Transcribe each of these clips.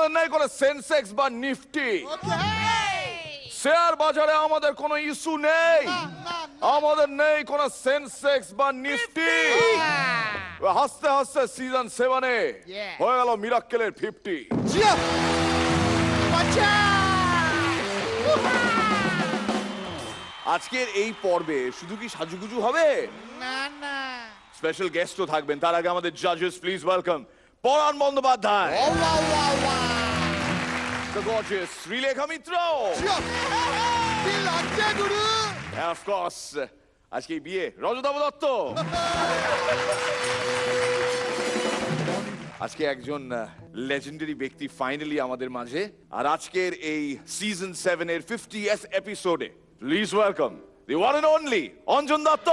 আমাদের নেই কোনো সেন্সেক্স বা নিফটি, শেয়ার বাজারে আমাদের কোনো ইস্যু নেই, আমাদের নেই কোনো সেন্সেক্স বা নিফটি। হাসতে হাসতে সিজন 7-এ হয়ে গেল মিরাক্কেলের 50। আজকের এই পর্বে শুধু কি সাজুগুজু হবে? না না, স্পেশাল গেস্টও থাকবেন। তার আগে আমাদের জাজেস, please welcome Paran Bandyopadhyay, the gorgeous Sreelekha Mitra, and of course আজকে বিয়ে রজতাভ দত্ত। আজকে একজন লেজেন্ডারি ব্যক্তি ফাইনালি আমাদের মাঝে, আর আজকের এই সিজন 7-এর 50th এপিসোডে please welcome the one and only Anjan Dutt.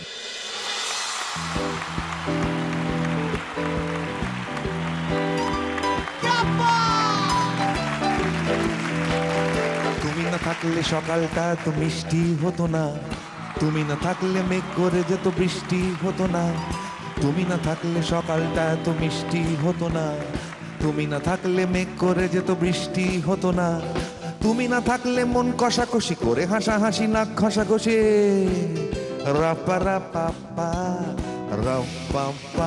তুমি না থাকলে সকালটা তো মিষ্টি হতো না, তুমি না থাকলে মেঘ করে যেত বৃষ্টি হতো না, তুমি না থাকলে সকালটা তো মিষ্টি হতো না, তুমি না থাকলে মেঘ করে যেত বৃষ্টি হতো না, তুমি না থাকলে মন কষাকষি করে হাসাহাসি নাক ঘষাঘষি রাপা রাপা রাপা।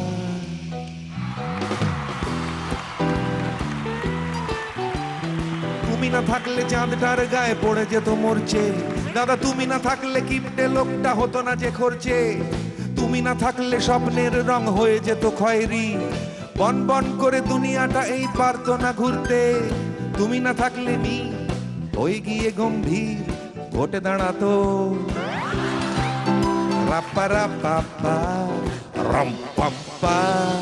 তুমি না থাকলে চাঁদটার গায়ে পড়ে যেত মরছে দাদা, তুমি না থাকলে কিপটে লোকটা হতো না যে খরচে, তুমি না থাকলে স্বপ্নের রং হয়ে যেত খয়েরি, বন বন করে দুনিয়াটা এই পারতো না ঘুরতে, তুমি না থাকলে মি হয়ে গিয়ে গম্ভীর ভোটে দাঁড়াতো রাপ্পা রাপ্পা রাম পাম্পা।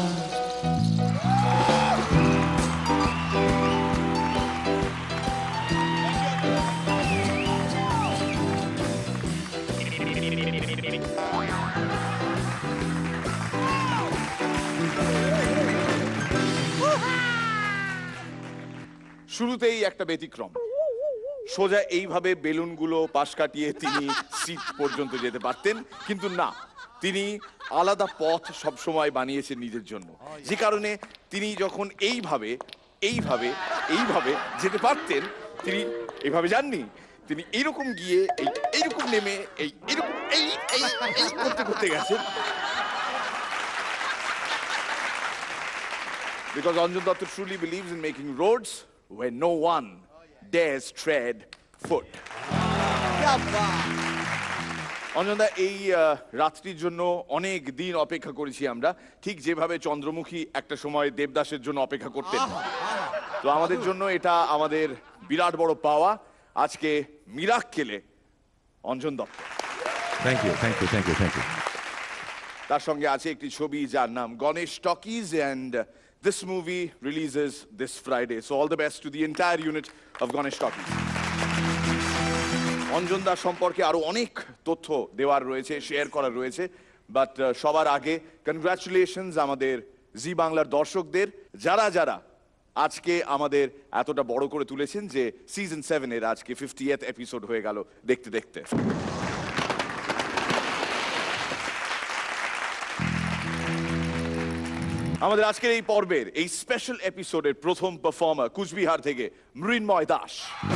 শুরুতেই একটা ব্যতিক্রম, সোজা এইভাবে বেলুনগুলো পাশ কাটিয়ে তিনি সিট পর্যন্ত যেতে পারতেন, কিন্তু না, তিনি আলাদা পথ সবসময় বানিয়েছেন নিজের জন্য, যে কারণে তিনি যখন এইভাবে এইভাবে এইভাবে যেতে পারতেন, তিনি এইভাবে যাননি, তিনি এইরকম গিয়ে এইরকম নেমে এইরকম এই করতে করতে গেছেন। Because Anjan Datta truly believes in making roads where no one dares tread foot. অঞ্জনদা, এই রাত্রির জন্য অনেক দিন অপেক্ষা করেছি আমরা, ঠিক যেভাবে চন্দ্রমুখী একটা সময় দেবদাসের জন্য অপেক্ষা করতেন। তো আমাদের জন্য এটা আমাদের বিরাট বড় পাওয়া, আজকে মিরাক্কেলে Anjan Dutt. Thank you thank you thank you thank you. তার সঙ্গে আছে একটি ছবি যার নাম Ganesh talkies, and this movie releases this Friday. So all the best to the entire unit of Ganesh Talkies. Anjan Das সম্পর্কে আরো অনেক তথ্য দেওয়ার রয়েছে, শেয়ার করার রয়েছে, বাট সবার আগে কনগ্রাচুলেশনস আমাদের জি বাংলার দর্শকদের, যারা যারা আজকে আমাদের এতটা বড় করে তুলেছেন যে সিজন 7-এর আজকে 50th এপিসোড হয়ে গেল দেখতে দেখতে। আমাদের আজকের এই পর্বের এই স্পেশাল এপিসোডের প্রথম পারফর্মার কুচবিহার থেকে মৃন্ময় দাস।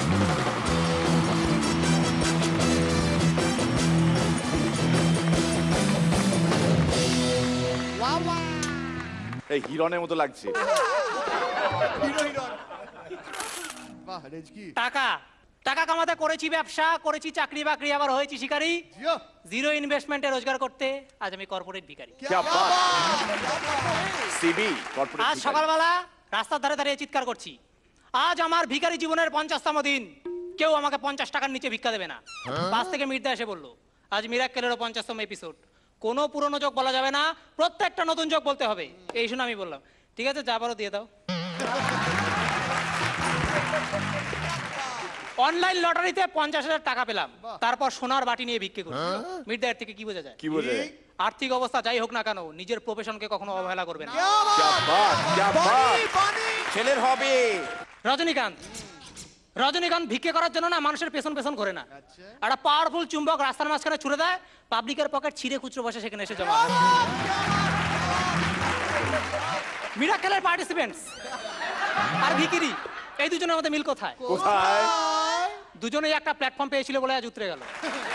এই হিরনের মতো লাগছে। টাকা টাকা কামাতে করেছি ব্যবসা, করেছি চাকরি বাকরি, আবার হয়েছি শিকারী। জিরো ইনভেস্টমেন্টে রোজগার করতে আজ আমি কর্পোরেট ভিখারি। আজ সকালবেলা রাস্তার ধারে দাঁড়িয়ে চিৎকার করছি, আজ আমার ভিখারি জীবনের 50তম দিন, কেউ আমাকে 50 টাকার নিচে ভিক্ষা দেবে না। পাশ থেকে মির্জা এসে বললো আজ মিরাক্কেলেরও 50তম এপিসোড, কোনো পুরনো যোগ বলা যাবে না, প্রত্যেকটা নতুন যোগ বলতে হবে। এই শুনে আমি বললাম ঠিক আছে, যা পারো দিয়ে দাও। অনলাইন লটারিতে 50,000 টাকা পেলাম, তারপর সোনার বাটি নিয়ে ভিক্ষে করি। মির্জা এর থেকে কি বোঝা যায়? কি বোঝা যায়? আর্থিক অবস্থা যাই হোক না কেন, নিজের প্রফেশনকে কখনো অবহেলা করবে না। ছেলের হবে রজনীকান্ত ভিক্ষে করার জন্য না মানুষের পেছন পেছন করে না, একটা পাওয়ারফুল চুম্বক রাস্তার মাঝখানে ছুড়ে দেয়, পাবলিকের পকেট ছিঁড়ে খুচরো বসে সেখানে এসে জমা হয়। মিরাক্কেলের পার্টিসিপেন্টস আর ভিকিরি, এই দুজনের মধ্যে মিল কোথায়? কোথায়? দুজনেই একটা প্ল্যাটফর্ম পেয়েছিল বলে আজ উতরে গেল।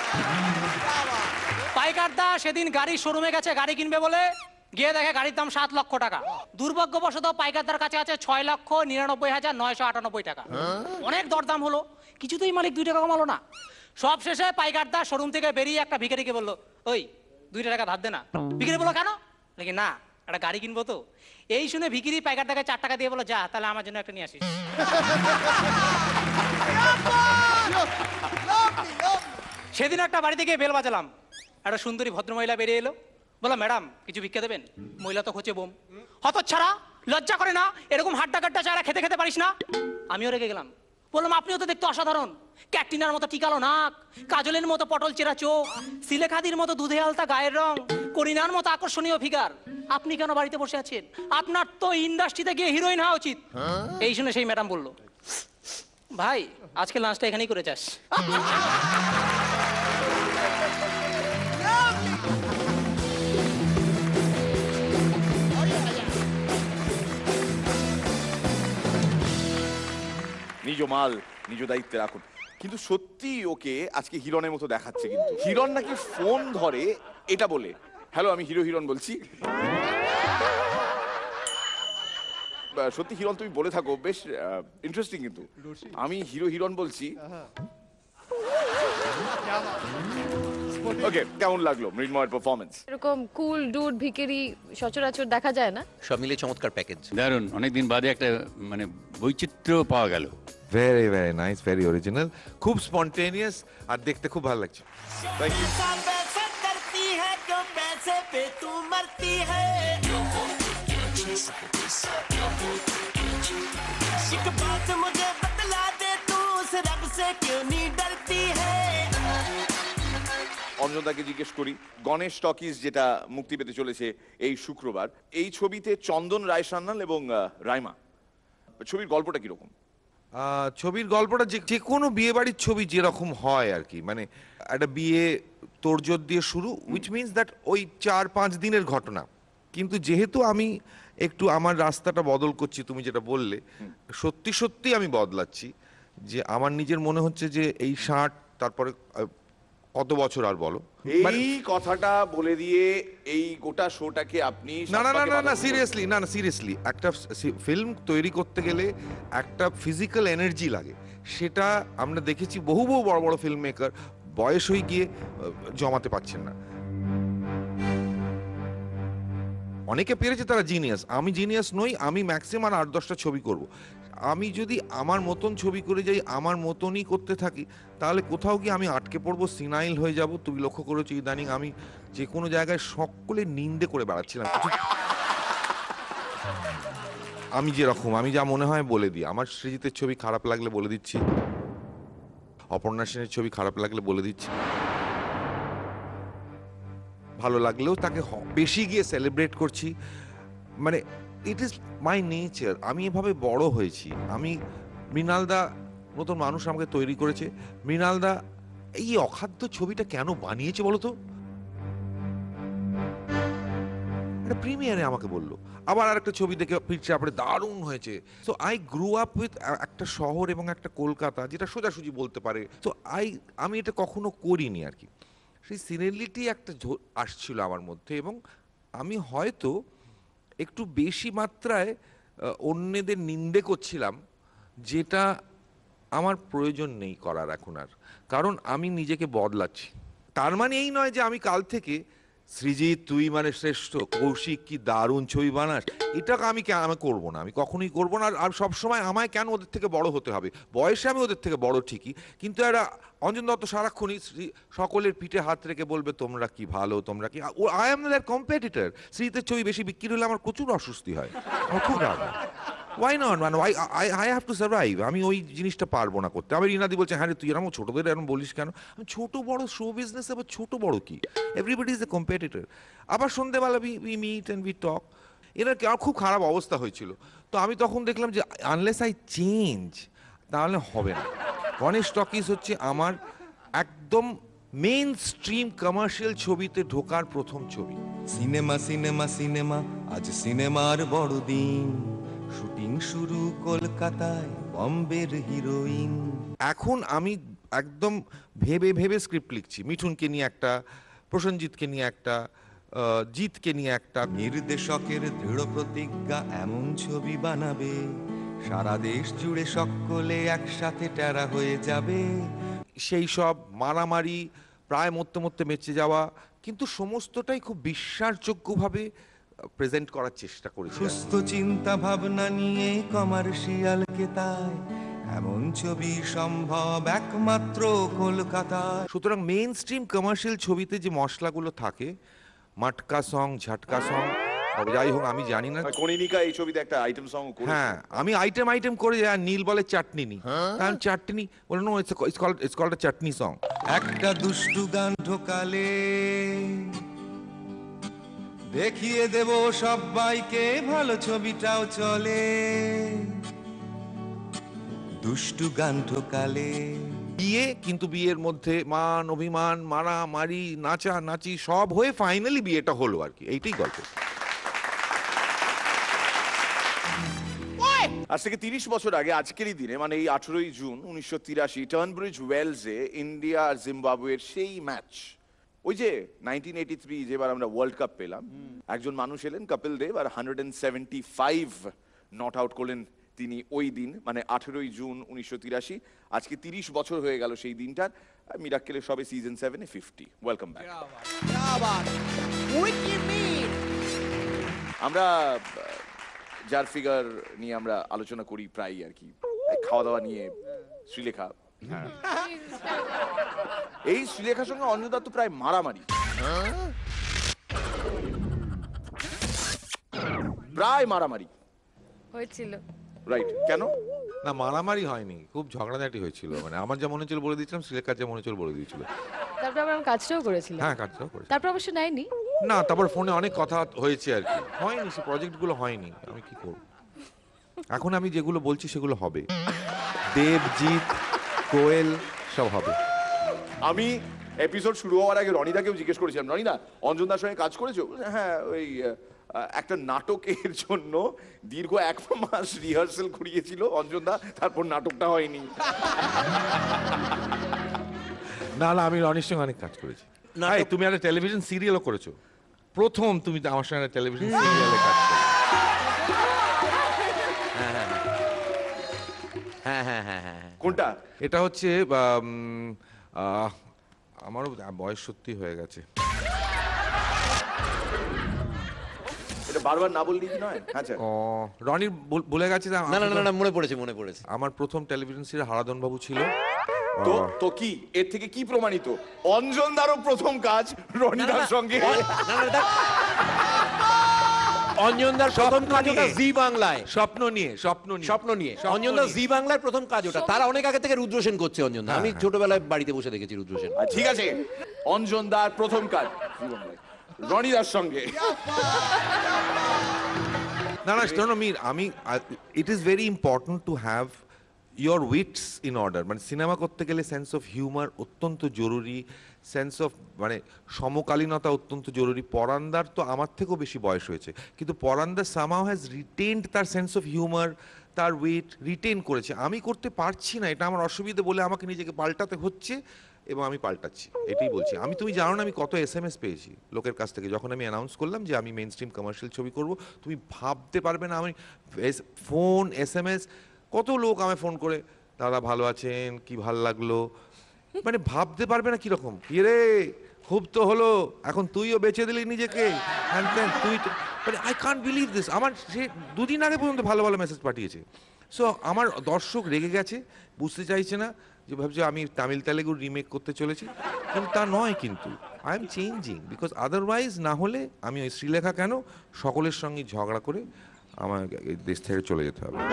পাইকারদা সেদিন গাড়ির শোরুমে গেছে গাড়ি কিনবে বলে, গিয়ে দেখে গাড়ির দাম 7 লক্ষ টাকা। দুর্ভাগ্যবশত পাইকারদার কাছে আছে 6,99,998 টাকা। অনেক দরদাম হলো, কিছুতেই মালিক 2 টাকা কমালো না। সব শেষে পাইকারদা শোরুম থেকে বেরিয়ে একটা ভিখারিকে বললো, ওই 2 টাকা ধার দে না। ভিখারি বললো, কেন? নাকি না, একটা গাড়ি কিনবো তো। এই শুনে ভিখারি পাইকারদাকে 4 টাকা দিয়ে বললো, যা তাহলে আমার জন্য একটা নিয়ে আসিস। সেদিন একটা বাড়িতে গিয়ে বেল বাজালাম, একটা সুন্দরী ভদ্রমহিলা বেরিয়ে এলো। বললাম, ম্যাডাম কিছু ভিক্ষা দেবেন? মহিলা তো খোঁচে বোম, হতচ্ছাড়া, লজ্জা করে না? এরকম হাড্ডা কাড্ডা চারা খেতে খেতে পারিস না? আমিও রেগে গেলাম, বললাম, আপনিও তো দেখতে অসাধারণ, ক্যাটরিনার মতো টিকালো নাক, কাজলের মতো পটল চেরা চোখ, সিলেখাদির মতো দুধে আলতা গায়ের রং, করিনার মতো আকর্ষণীয় ফিগার, আপনি কেন বাড়িতে বসে আছেন? আপনার তো ইন্ডাস্ট্রিতে গিয়ে হিরোইন হওয়া উচিত। এই শুনে সেই ম্যাডাম বলল, ভাই আজকে লাঞ্চটা এখানেই করে যাস। নিজ মাল নিজ দায়িত্বে রাখুন। কিন্তু সত্যি ওকে আজকে হিরণের মতো দেখাচ্ছে। কিন্তু হিরণ নাকি ফোন ধরে এটা বলে, হ্যালো আমি হিরণ বলছি। সত্যি হিরণ তুমি বলে থাকো, বেশ ইন্টারেস্টিং। কিন্তু আমি হিরণ বলছি। ওকে, কেমন লাগলো মৃন্ময়ের পারফরমেন্স? এরকম কুল ডুড ভিখারি সচরাচর দেখা যায় না। সব মিলে চমৎকার প্যাকেজ। দারুণ, অনেকদিন বাদে একটা মানে বৈচিত্র্য পাওয়া গেল। Very very nice, very original, খুব স্পন্টেনিয়াস, আর দেখতে খুব ভালো লাগছে। Thank you. पैसे करती है क्यों पैसे पे तू मरती है एक बात मुझे बतला दे तू उस रब से क्यों नहीं डरती है অঞ্জনদাকে জিজ্ঞেস করি, গণেশ টকিজ যেটা মুক্তি পেতে চলেছে এই শুক্রবার, এই ছবিতে চন্দন রায় সান্যাল এবং রাইমা, ছবির গল্পটা কিরকম? ছবির গল্পটা যে কোনো বিয়ে বাড়ির ছবি যেরকম হয় আর কি, মানে একটা বিয়ে তোড়জোড় দিয়ে শুরু, উইচ মিনস দ্যাট ওই 4-5 দিনের ঘটনা। কিন্তু যেহেতু আমি একটু আমার রাস্তাটা বদল করছি, তুমি যেটা বললে, সত্যি সত্যি আমি বদলাচ্ছি, যে আমার নিজের মনে হচ্ছে যে এই 60 তারপরে কত বছর আর বলো, এই কথাটা বলে দিয়ে এই গোটা শোটাকে আপনি না না না না না সিরিয়াসলি, না না সিরিয়াসলি, একটা ফিল্ম তৈরি করতে গেলে একটা ফিজিক্যাল এনার্জি লাগে। সেটা আমরা দেখেছি বহু বহু বড় বড় ফিল্ম মেকার বয়স হয়ে গিয়ে জমাতে পারছেন না। অনেকে পেরেছে, তারা জিনিয়াস। আমি জিনিয়াস নই, আমি ম্যাক্সিমাম 8-10টা ছবি করব। আমি যদি আমার মতন ছবি করে যাই, আমার মতনই করতে থাকি, তাহলে কোথাও গিয়ে আমি আটকে পড়বো, সিনাইল হয়ে যাব। তুমি লক্ষ্য করেছো ইদানিং আমি যে কোনো জায়গায় সকলে নিন্দে করে বেড়াচ্ছিলাম। আমি যেরকম, আমি যা মনে হয় বলে দিই। আমার সৃজিতের ছবি খারাপ লাগলে বলে দিচ্ছি, অপর্ণা সেনের ছবি খারাপ লাগলে বলে দিচ্ছি, ভালো লাগলেও তাকে বেশি গিয়ে সেলিব্রেট করছি। মানে ইট ইজ মাই নেচার, আমি এভাবে বড় হয়েছি। আমি মৃণালদা মতন মানুষ আমাকে তৈরি করেছে। মৃণালদা এই অখাদ্য ছবিটা কেন বানিয়েছে বলো তো? একটা প্রিমিয়ারে আমাকে বললো, আবার আরেকটা ছবি দেখে ফিরছে আপনি, দারুণ হয়েছে। So I grew up with একটা শহর এবং একটা কলকাতা যেটা সোজাসুজি বলতে পারে। তো আমি এটা কখনো করিনি আর কি। সেই সিরিয়ালিটি একটা আসছিল আমার মধ্যে, এবং আমি হয়তো একটু বেশি মাত্রায় অন্যদের নিন্দে করছিলাম, যেটা আমার প্রয়োজন নেই করার এখন আর। কারণ আমি নিজেকে বদলাচ্ছি। তার মানে এই নয় যে আমি কাল থেকে সৃজিত তুই মানে শ্রেষ্ঠ, কৌশিক কি দারুণ ছবি বানাস, এটা আমি করবো না, আমি কখনোই করবো না। আর সবসময় আমায় কেন ওদের থেকে বড় হতে হবে? বয়সে আমি ওদের থেকে বড় ঠিকই, কিন্তু একটা অঞ্জন দত্ত সারাক্ষণই সকলের পিঠে হাত রেখে বলবে তোমরা কি ভালো, তোমরা কি। I am their competitor. সৃজিতের ছবি বেশি বিক্রি হলে আমার প্রচুর অস্বস্তি হয়, আমার খুব রাগ হয়। ওয়াই নট, মানে আই হ্যাভ টু সার্ভাইভ। আমি ওই জিনিসটা পারবো না করতে। আমি রিনাদি বলছে, হ্যাঁ রে তুই এরকম ছোটদের এরকম বলিস কেন? আমি ছোট বড় শো বিজনেস, আবার ছোট বড় কি, এভরিবডি ইজ এ কম্পিটিটর। আবার সন্ধ্যেবেলা we meet and we talk. এনার খুব খারাপ অবস্থা হয়েছিল, তো আমি তখন দেখলাম যে আনলেস আই চেঞ্জ তাহলে হবে না। গণেশ টকিজ হচ্ছে আমার একদম মেইন স্ট্রিম কমার্শিয়াল ছবিতে ঢোকার প্রথম ছবি। সিনেমা সিনেমা সিনেমা, আজ সিনেমার বড়দিন, শুটিং শুরু কলকাতায় বম্বের হিরোইন। এখন আমি একদম ভেবে ভেবে স্ক্রিপ্ট লিখছি, মিঠুনকে নিয়ে একটা, প্রসেনজিৎকে নিয়ে একটা, জিতকে নিয়ে একটা। নির্দেশকের দৃঢ় প্রতিজ্ঞা এমন ছবি বানাবে সারা দেশ জুড়ে সকলে একসাথে টেরা হয়ে যাবে। সেই সব মারামারি, প্রায় মরতে মরতে বেঁচে যাওয়া, কিন্তু সমস্তটাই খুব বিশ্বাসযোগ্যভাবে প্রেজেন্ট করার চেষ্টা করেছি। সুস্থ চিন্তা ভাবনা নিয়ে কমার্শিয়ালকে তাই এমন ছবি সম্ভব একমাত্র কলকাতায়। সুতরাং মেইন স্ট্রিম কমার্শিয়াল ছবিতে যে মশলাগুলো থাকে, মাটকা সং, ঝাটকা সং, যাই হোক আমি জানি না। কনিনিকা এই ছবিতে একটা আইটেম সং করে। হ্যাঁ, আমি আইটেম করে, আর নীল বলে চাটনি নি, কারণ চাটনি বলে no, it's called a chutney song. একটা দুষ্টু গান ঢোকালে দেখিয়ে দেব সবাইকে ভালো ছবিটাও চলে। দুষ্টু গান ঢোকালে বিয়ে, কিন্তু বিয়ের মধ্যে মান অভিমান, মারামারি, নাচা নাচি সব হয়ে ফাইনালি বিয়েটা হলো আর কি, এইটাই গল্প। আজ থেকে 30 বছর আগে আজকেরই দিনে, মানে এই 18ই জুন 1983, টার্নব্রিজ ওয়েলসে ইন্ডিয়া আর জিম্বাবুয়ের সেই ম্যাচ, ওই যে 1983 যেবার আমরা ওয়ার্ল্ড কাপ পেলাম, একজন মানুষ এলেন কপিল দেব আর 175 নট আউট করলেন তিনি ওই দিন, মানে 18ই জুন 1983। আজকে 30 বছর হয়ে গেল সেই দিনটার। মিরাক্কেলের সবে সিজন 7-এ 50। Welcome back. আমরা যার ফিগার নিয়ে আমরা আলোচনা করি প্রায় আর কি, খাওয়া দাওয়া নিয়ে, শ্রীলেখা। হ্যাঁ, এই শ্রীলেখার সঙ্গে অঞ্জন দত্ত প্রায় মারামারি, প্রায় মারামারি হয়েছিল। রাইট, কেন? না, মারামারি হয়নি, খুব ঝগড়াঝাটি হয়েছিল। মানে আমার যা মনে হচ্ছিল বলে দিয়েছিলাম, শ্রীলেখার যা মনে হচ্ছিল বলে দিয়েছিল। তারপর আমরা কাজটাও করেছিলাম। হ্যাঁ, কাজটাও করেছি। তারপর অবশ্য নেয়নি। না, তারপর ফোনে অনেক কথা হয়েছে আর কি, হয়নি, সে প্রজেক্টগুলো হয়নি। আমি কি করব, এখন আমি যেগুলো বলছি সেগুলো হবে। দেবজিৎ, কোয়েল সব হবে। আমি এপিসোড শুরু হওয়ার আগে রনিদাকেও জিজ্ঞেস করেছিলাম, রনিদা অঞ্জনদার সঙ্গে কাজ করেছো? হ্যাঁ, ওই একটা নাটকের জন্য দীর্ঘ 1 মাস রিহার্সেল করিয়েছিল অঞ্জনদা, তারপর নাটকটা হয়নি। না না, আমি রনির সঙ্গে অনেক কাজ করেছি। এই, তুমি একটা টেলিভিশন সিরিয়ালও করেছো, প্রথম তুমি আমার সঙ্গে একটা টেলিভিশন সিরিয়ালে কাজ করো। হ্যাঁ হ্যাঁ হ্যাঁ হ্যাঁ। কোনটা? এটা হচ্ছে আমারও বয়স সত্যি হয়ে গেছে। এটা বারবার না বললি কি নয়? আচ্ছা, ও, রনির ভুলে গেছে। না না না না, মনে পড়েছে মনে পড়েছে। আমার প্রথম টেলিভিশন সিরিয়াল হারাধন বাবু ছিল। তো তো কি এর থেকে কি প্রমাণিত? অঞ্জনদারও প্রথম কাজ রনিদার সঙ্গে। অঞ্জনদার প্রথম কাজ ওটা জি বাংলায়, স্বপ্ন নিয়ে। অঞ্জনদার জি বাংলার প্রথম কাজ ওটা। তারা অনেক আগে থেকে রুদ্রসেন করছে অঞ্জনদা, আমি ছোটবেলায় বাড়িতে বসে দেখেছি রুদ্রসেন। ঠিক আছে, অঞ্জনদার প্রথম কাজ রনিদার সঙ্গে। না না, শোনো মির, আমি it is very important to have your wits in order. মানে সিনেমা করতে গেলে সেন্স অফ হিউমার অত্যন্ত জরুরি, সেন্স অফ মানে সমকালীনতা অত্যন্ত জরুরি। পরান্দার তো আমার থেকেও বেশি বয়স হয়েছে, কিন্তু পরান্দা সামহাউ হ্যাজ রিটেইনড তার সেন্স অফ হিউমার, তার উইট রিটেইন করেছে। আমি করতে পারছি না, এটা আমার অসুবিধা বলে আমাকে নিজেকে পাল্টাতে হচ্ছে, এবং আমি পাল্টাচ্ছি, এটাই বলছি। তুমি জানো না আমি কত SMS পেয়েছি লোকের কাছ থেকে যখন আমি অ্যানাউন্স করলাম যে আমি মেইন স্ট্রিম কমার্শিয়াল ছবি করব। তুমি ভাবতে পারবে না, আমি ফোন, SMS, কত লোক আমায় ফোন করে, দাদা ভালো আছেন, কি ভাল লাগলো, মানে ভাবতে পারবে না কিরকম, রে খুব তো হলো, এখন তুইও বেঁচে দিলি নিজেকে, তুই মানে আই কান্ট বিলিভ দিস। আমার সে 2 দিন আগে পর্যন্ত ভালো ভালো মেসেজ পাঠিয়েছে। সো আমার দর্শক রেগে গেছে, বুঝতে চাইছে না, যে ভাবছে আমি তামিল তেলেগুর রিমেক করতে চলেছি, কিন্তু তা নয়। কিন্তু I am changing, because otherwise না হলে আমি ওই শ্রীলেখা কেন সকলের সঙ্গে ঝগড়া করে আমার এই দেশ থেকে চলে যেতে হবে।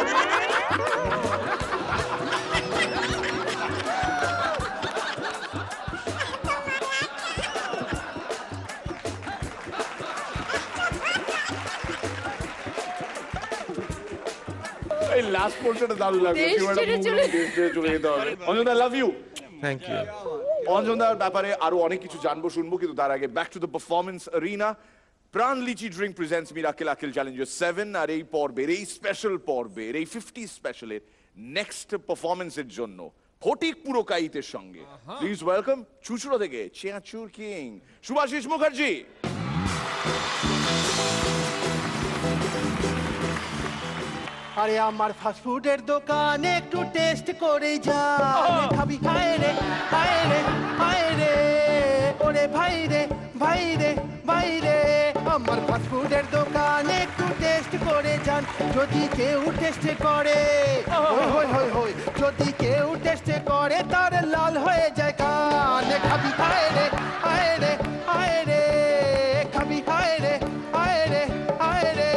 এই লাস্ট পোর্শনটা দারুণ লাগলো। দেশ ছেড়ে চলে যেতে হবে। অঞ্জনদা, লাভ ইউ। Thank you. অঞ্জনদার ব্যাপারে আরো অনেক কিছু জানবো শুনবো, কিন্তু তার আগে back to the performance arena. Pran litchi drink presents Mirakkel Akkel challenger 7 আর এই পর্বের এই স্পেশাল পর্বের এই 50 স্পেশালের নেক্সট পারফরমেন্সের জন্য ফটিক পুরকাইতের সঙ্গে প্লিজ ওয়েলকাম চুচুড়া থেকে চেয়াচুর কিং সুভাষিস মুখার্জি। আরে আমার ফাস্টফুডের দোকানে একটু টেস্ট করে যা খাবি হায় রে হায় রে হায় রে ওরে ভাই রে ভাই রে ভাই রে আমার ফাস্টফুডের দোকানে একটু টেস্ট করে যান যদি কেউ টেস্ট করে হই হই হই হই যদি কেউ টেস্ট করে তার লাল হয়ে যায় কান খাবি হায় রে হায় রে হায় রে খাবি হায় রে হায় রে হায় রে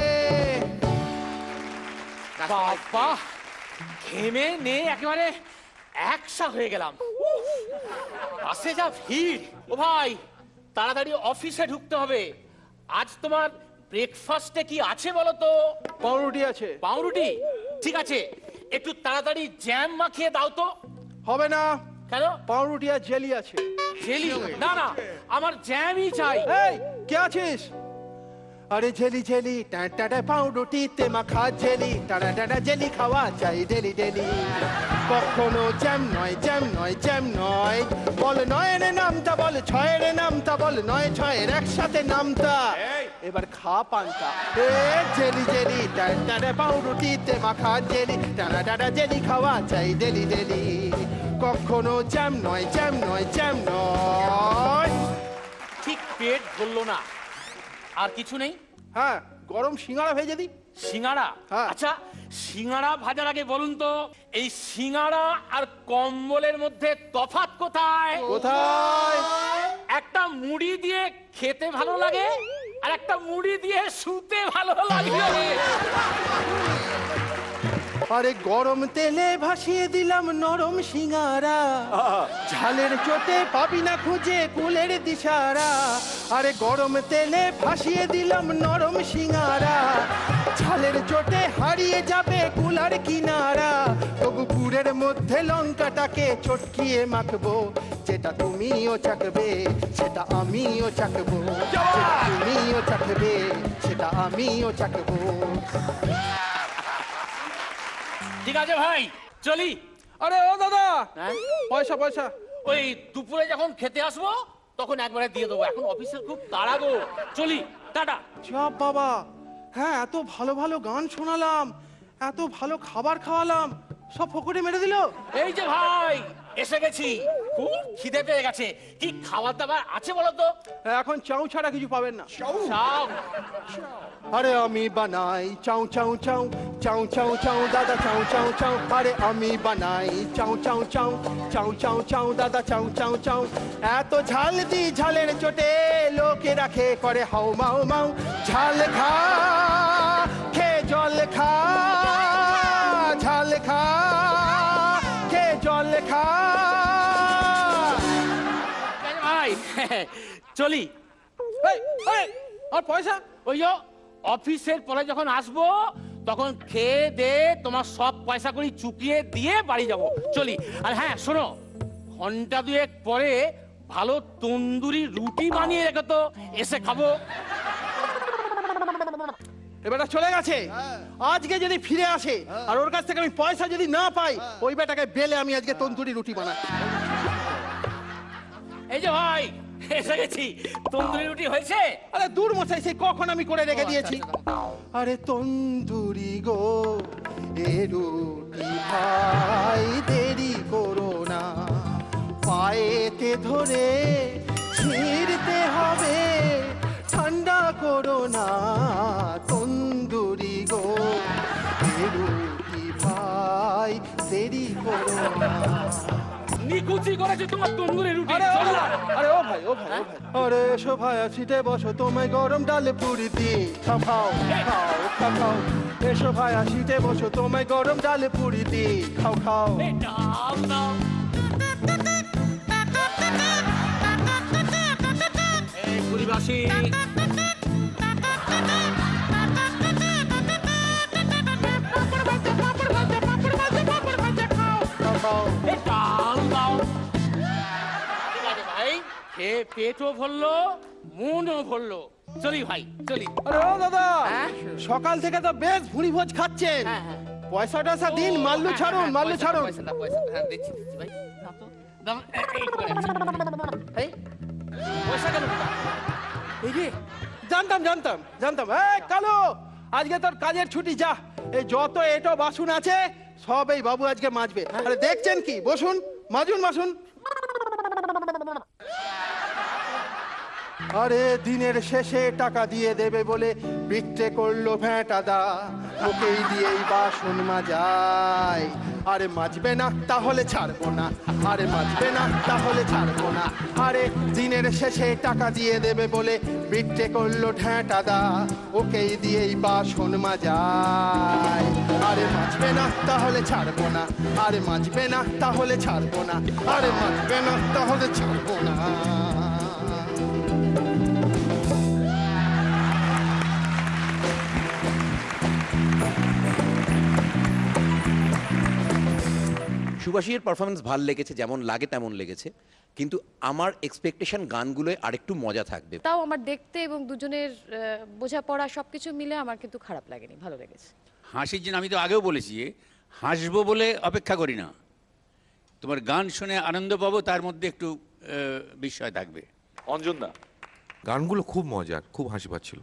বাবা ঘেমে নে একেবারে একসা হয়ে গেলাম বাসে যা ভিড় ও ভাই তাড়াতাড়ি অফিসে ঢুকতে হবে আজ তোমার ব্রেকফাস্টে কি আছে বলো তো পাউরুটি আছে পাউরুটি ঠিক আছে একটু তাড়াতাড়ি জ্যাম মাখিয়ে দাও তো হবে না কেন পাউরুটি আর জেলি আছে জেলি না না আমার জ্যামই চাই এই কে আছিস আরে জেলি জেলি টাটা পাউরুটিতে মাখা জেলি টাটা জেলি খাওয়া চাই ডেলি ডেলি কখনো জ্যাম নয় জ্যাম নয় জ্যাম নয় বল নয়ের নামটা বল ছয়ের নামটা বল নয় ছয়ের একসাথে নামটা এবার খা পান্তা এ জেলি জেলি টাটা পাউরুটিতে মাখা জেলি টাটা জেলি খাওয়া চাই ডেলি ডেলি কখনো জ্যাম নয় জ্যাম নয় জ্যাম নয় ঠিক পেট ভরলো না আর কিছু নেই হ্যাঁ গরম সিঙ্গাড়া ভেজে দি সিঙ্গাড়া হ্যাঁ। আচ্ছা সিঙ্গাড়া ভাজার আগে বলুন তো এই সিঙ্গাড়া আর কম্বলের মধ্যে তফাৎ কোথায় কোথায় একটা মুড়ি দিয়ে খেতে ভালো লাগে আর একটা মুড়ি দিয়ে শুতে ভালো লাগে আরে গরম তেলে ভাসিয়ে দিলাম নরম সিঙ্গারা ঝালের চোটে পাবি না খুঁজে কুলের দিশারা আরে গরম তেলে ভাসিয়ে দিলাম নরম সিঙ্গারা ঝালের চোটে হারিয়ে যাবে কুলার কিনারা তবু পুরের মধ্যে লঙ্কাটাকে চটকিয়ে মাখবো যেটা তুমিও চাকবে সেটা আমিও চাকবো যেটা তুমিও চাকবে সেটা আমিও চাকবো ঠিক আছে ভাই চলি আরে ও দাদা হ্যাঁ? পয়সা পয়সা ওই দুপুরে যখন খেতে আসবো তখন একবারে দিয়ে দেবো এখন অফিসের খুব তাড়া গো চলি টাটা চাপ বাবা হ্যাঁ এত ভালো ভালো গান শোনালাম এত ভালো খাবার খাওয়ালাম সব ফকরে মেরে দিল এই যে ভাই এসে গেছি খুব খিদে পেয়ে গেছে কি খাবার দাবার আছে বলো তো এখন চাউ ছাড়া কিছু পাবেন না চাও আরে আমি বানাই চাউ চাউ চাউ চাউ চাউ চাউ দাদা চাউ চাউ চাউ আরে আমি বানাই চাউ চাউ চাউ চাউ চাউ চাউ দাদা চাউ চাউ চাউ এত ঝাল দি ঝালের চোটে লোকে রাখে করে হাউ মাউ মাউ ঝাল খা খে জল খা ঝাল খা খে জল খা ঠিক আছে ভাই চলি এই, এই, আর পয়সা ওই যো, অফিসের পরে যখন আসবো তখন খেয়ে দে তোমার সব পয়সা করি চুকিয়ে দিয়ে বাড়ি যাব চলি আর হ্যাঁ শোনো ঘন্টা দুয়েক পরে ভালো তন্দুরি রুটি বানিয়ে রেখে তো এসে খাবো এবারটা চলে গেছে আজকে যদি ফিরে আসে আর ওর কাছ থেকে আমি পয়সা যদি না পাই ওই বেটাকে বেলে আমি আজকে তন্দুরি রুটি বানাই এই যে ভাই এসে গেছি তন্দুরি রুটি হয়েছে আরে দূর মশাই সেই কখন আমি করে রেখে দিয়েছি আরে তন্দুরি গো এ রুটি ভাই দেরি করো না পায়েতে ধরে ছিঁড়তে হবে ঠান্ডা করো না তন্দুরি গো এ রুটি ভাই দেরি করো না নিকুচি করেছে তোমার তন্দুরি রুটি আরে ও চলো ভাই, না। আরে ও ভাই ও ভাই ও ভাই আরে এসো ভাই সিটে বসো তোমায় গরম ডালে পুরি দি খাও খাও খাও খাও খাও এসো ভাই সিটে বসো তোমায় গরম ডালে পুরি দি খাও খাও এই দাও, দাও। এই পুরিবাসী খাও খাও এই দাও, দাও। ঠিক আছে ভাই পেটও ভরলো মনও ভরলো চলি ভাই চলি। আরে ও দাদা, হ্যাঁ? সকাল থেকে তো বেশ ভুড়ি ভোজ খাচ্ছেন। হ্যাঁ, হ্যাঁ। পয়সাটা দিন, মাল্লু হ্যাঁ, ছাড়ুন, হ্যাঁ, মাল্লু ছাড়ুন। পয়সাটা হ্যাঁ দিচ্ছি ভাই। দাও তো, দাও, এই করে আছে। এই, পয়সা কেন দিবা? এই রে, জানতাম। এই কালু, আজকে তোর কাজের ছুটি, যা। এই যত এটো বাসন আছে সব এই বাবু আজকে মাজবে। আরে দেখছেন কি, বসুন, মাজুন। আরে দিনের শেষে টাকা দিয়ে দেবে বলে বিট্টে করলো ভ্যাটাদা, ওকেই দিয়েই বাসন মাজায়। আরে মাজবে না তাহলে ছাড়বো না, আরে মাজবে না তাহলে ছাড়বো না। আরে দিনের শেষে টাকা দিয়ে দেবে বলে বিট্টে করলো ঢ্যাটাদা, ওকেই দিয়েই বাসন মাজায়। আরে মাজবে না তাহলে ছাড়বো না, আরে মাজবে না তাহলে ছাড়বো না, আরে মাজবে না তাহলে ছাড়বো না। সুভাষীর পারফরমেন্স ভাল লেগেছে, যেমন লাগে তেমন লেগেছে, কিন্তু আমার এক্সপেকটেশন গানগুলোয় আরেকটু মজা থাকবে। তাও আমার দেখতে এবং দুজনের বোঝাপড়া সবকিছু মিলে আমার কিন্তু খারাপ লাগেনি, ভালো লেগেছে। হাসির জন্য আমি তো আগেও বলেছি হাসবো বলে অপেক্ষা করি না, তোমার গান শুনে আনন্দ পাবো, তার মধ্যে একটু বিস্ময় থাকবে। অঞ্জন দা, গানগুলো খুব মজার, খুব হাসি পাচ্ছিল।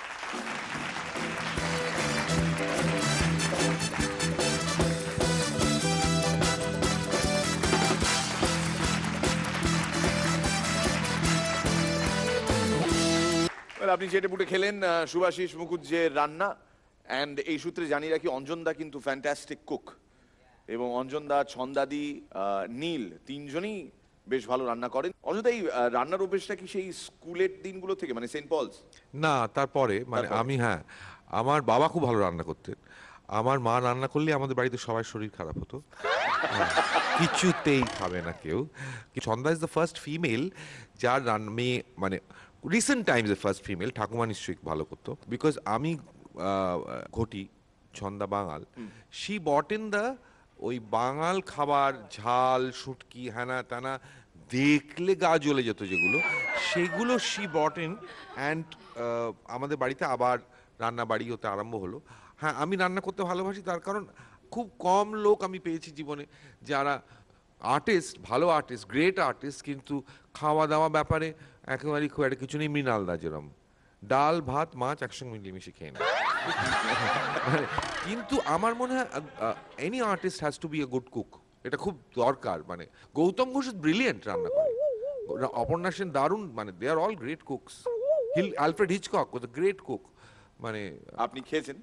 আপনি চেটে পুটে খেলেন শুভাশিস মুখুজ্জের রান্না, অ্যান্ড এই সূত্রে জানিয়ে রাখি অঞ্জন দা কিন্তু ফ্যান্টাস্টিক কুক, এবং অঞ্জন দা, ছন্দাদি, নীল, তিনজনই বেশ ভালো রান্না করেন। অঞ্জন দা, এই রান্নার অভ্যেসটা কি সেই স্কুলের দিনগুলো থেকে, মানে সেন্ট পলস? না, তারপরে মানে আমি, হ্যাঁ, আমার বাবা খুব ভালো রান্না করতেন। আমার মা রান্না করলে আমাদের বাড়িতে সবার শরীর খারাপ হতো, কিছুতেই খাবে না কেউ। Chanda is the first female যার মেয়ে, মানে রিসেন্ট টাইমস এ ফার্স্ট ফিমেল। ঠাকুমা নিশ্চয়ই ভালো করতো, বিকজ আমি ঘটি, ছন্দা বাঙাল। শি বট ইন দ্য ওই বাঙাল খাবার, ঝাল, শুটকি, হ্যানা তানা, দেখলে গা জ্বলে যেত যেগুলো, সেগুলো শি বট ইন। অ্যান্ড আমাদের বাড়িতে আবার রান্না বাড়ি হতে আরম্ভ হলো। হ্যাঁ, আমি রান্না করতে ভালোবাসি, তার কারণ খুব কম লোক আমি পেয়েছি জীবনে যারা আর্টিস্ট, ভালো আর্টিস্ট, গ্রেট আর্টিস্ট, কিন্তু খাওয়া দাওয়া ব্যাপারে একেবারেই খুব একটা কিছু নেই। মৃণালদা যেরম ডাল ভাত মাছ একসঙ্গে মিলিয়ে খেয়ে নেয়। কিন্তু আমার মনে হয় any artist has to be a good cook, এটা খুব দরকার। মানে গৌতম ঘোষ ব্রিলিয়েন্ট রান্না করে, অপর্ণা সেন দারুণ, মানে they are all great cooks. Alfred Hitchcock was a great cook. মানে আপনি খেয়েছেন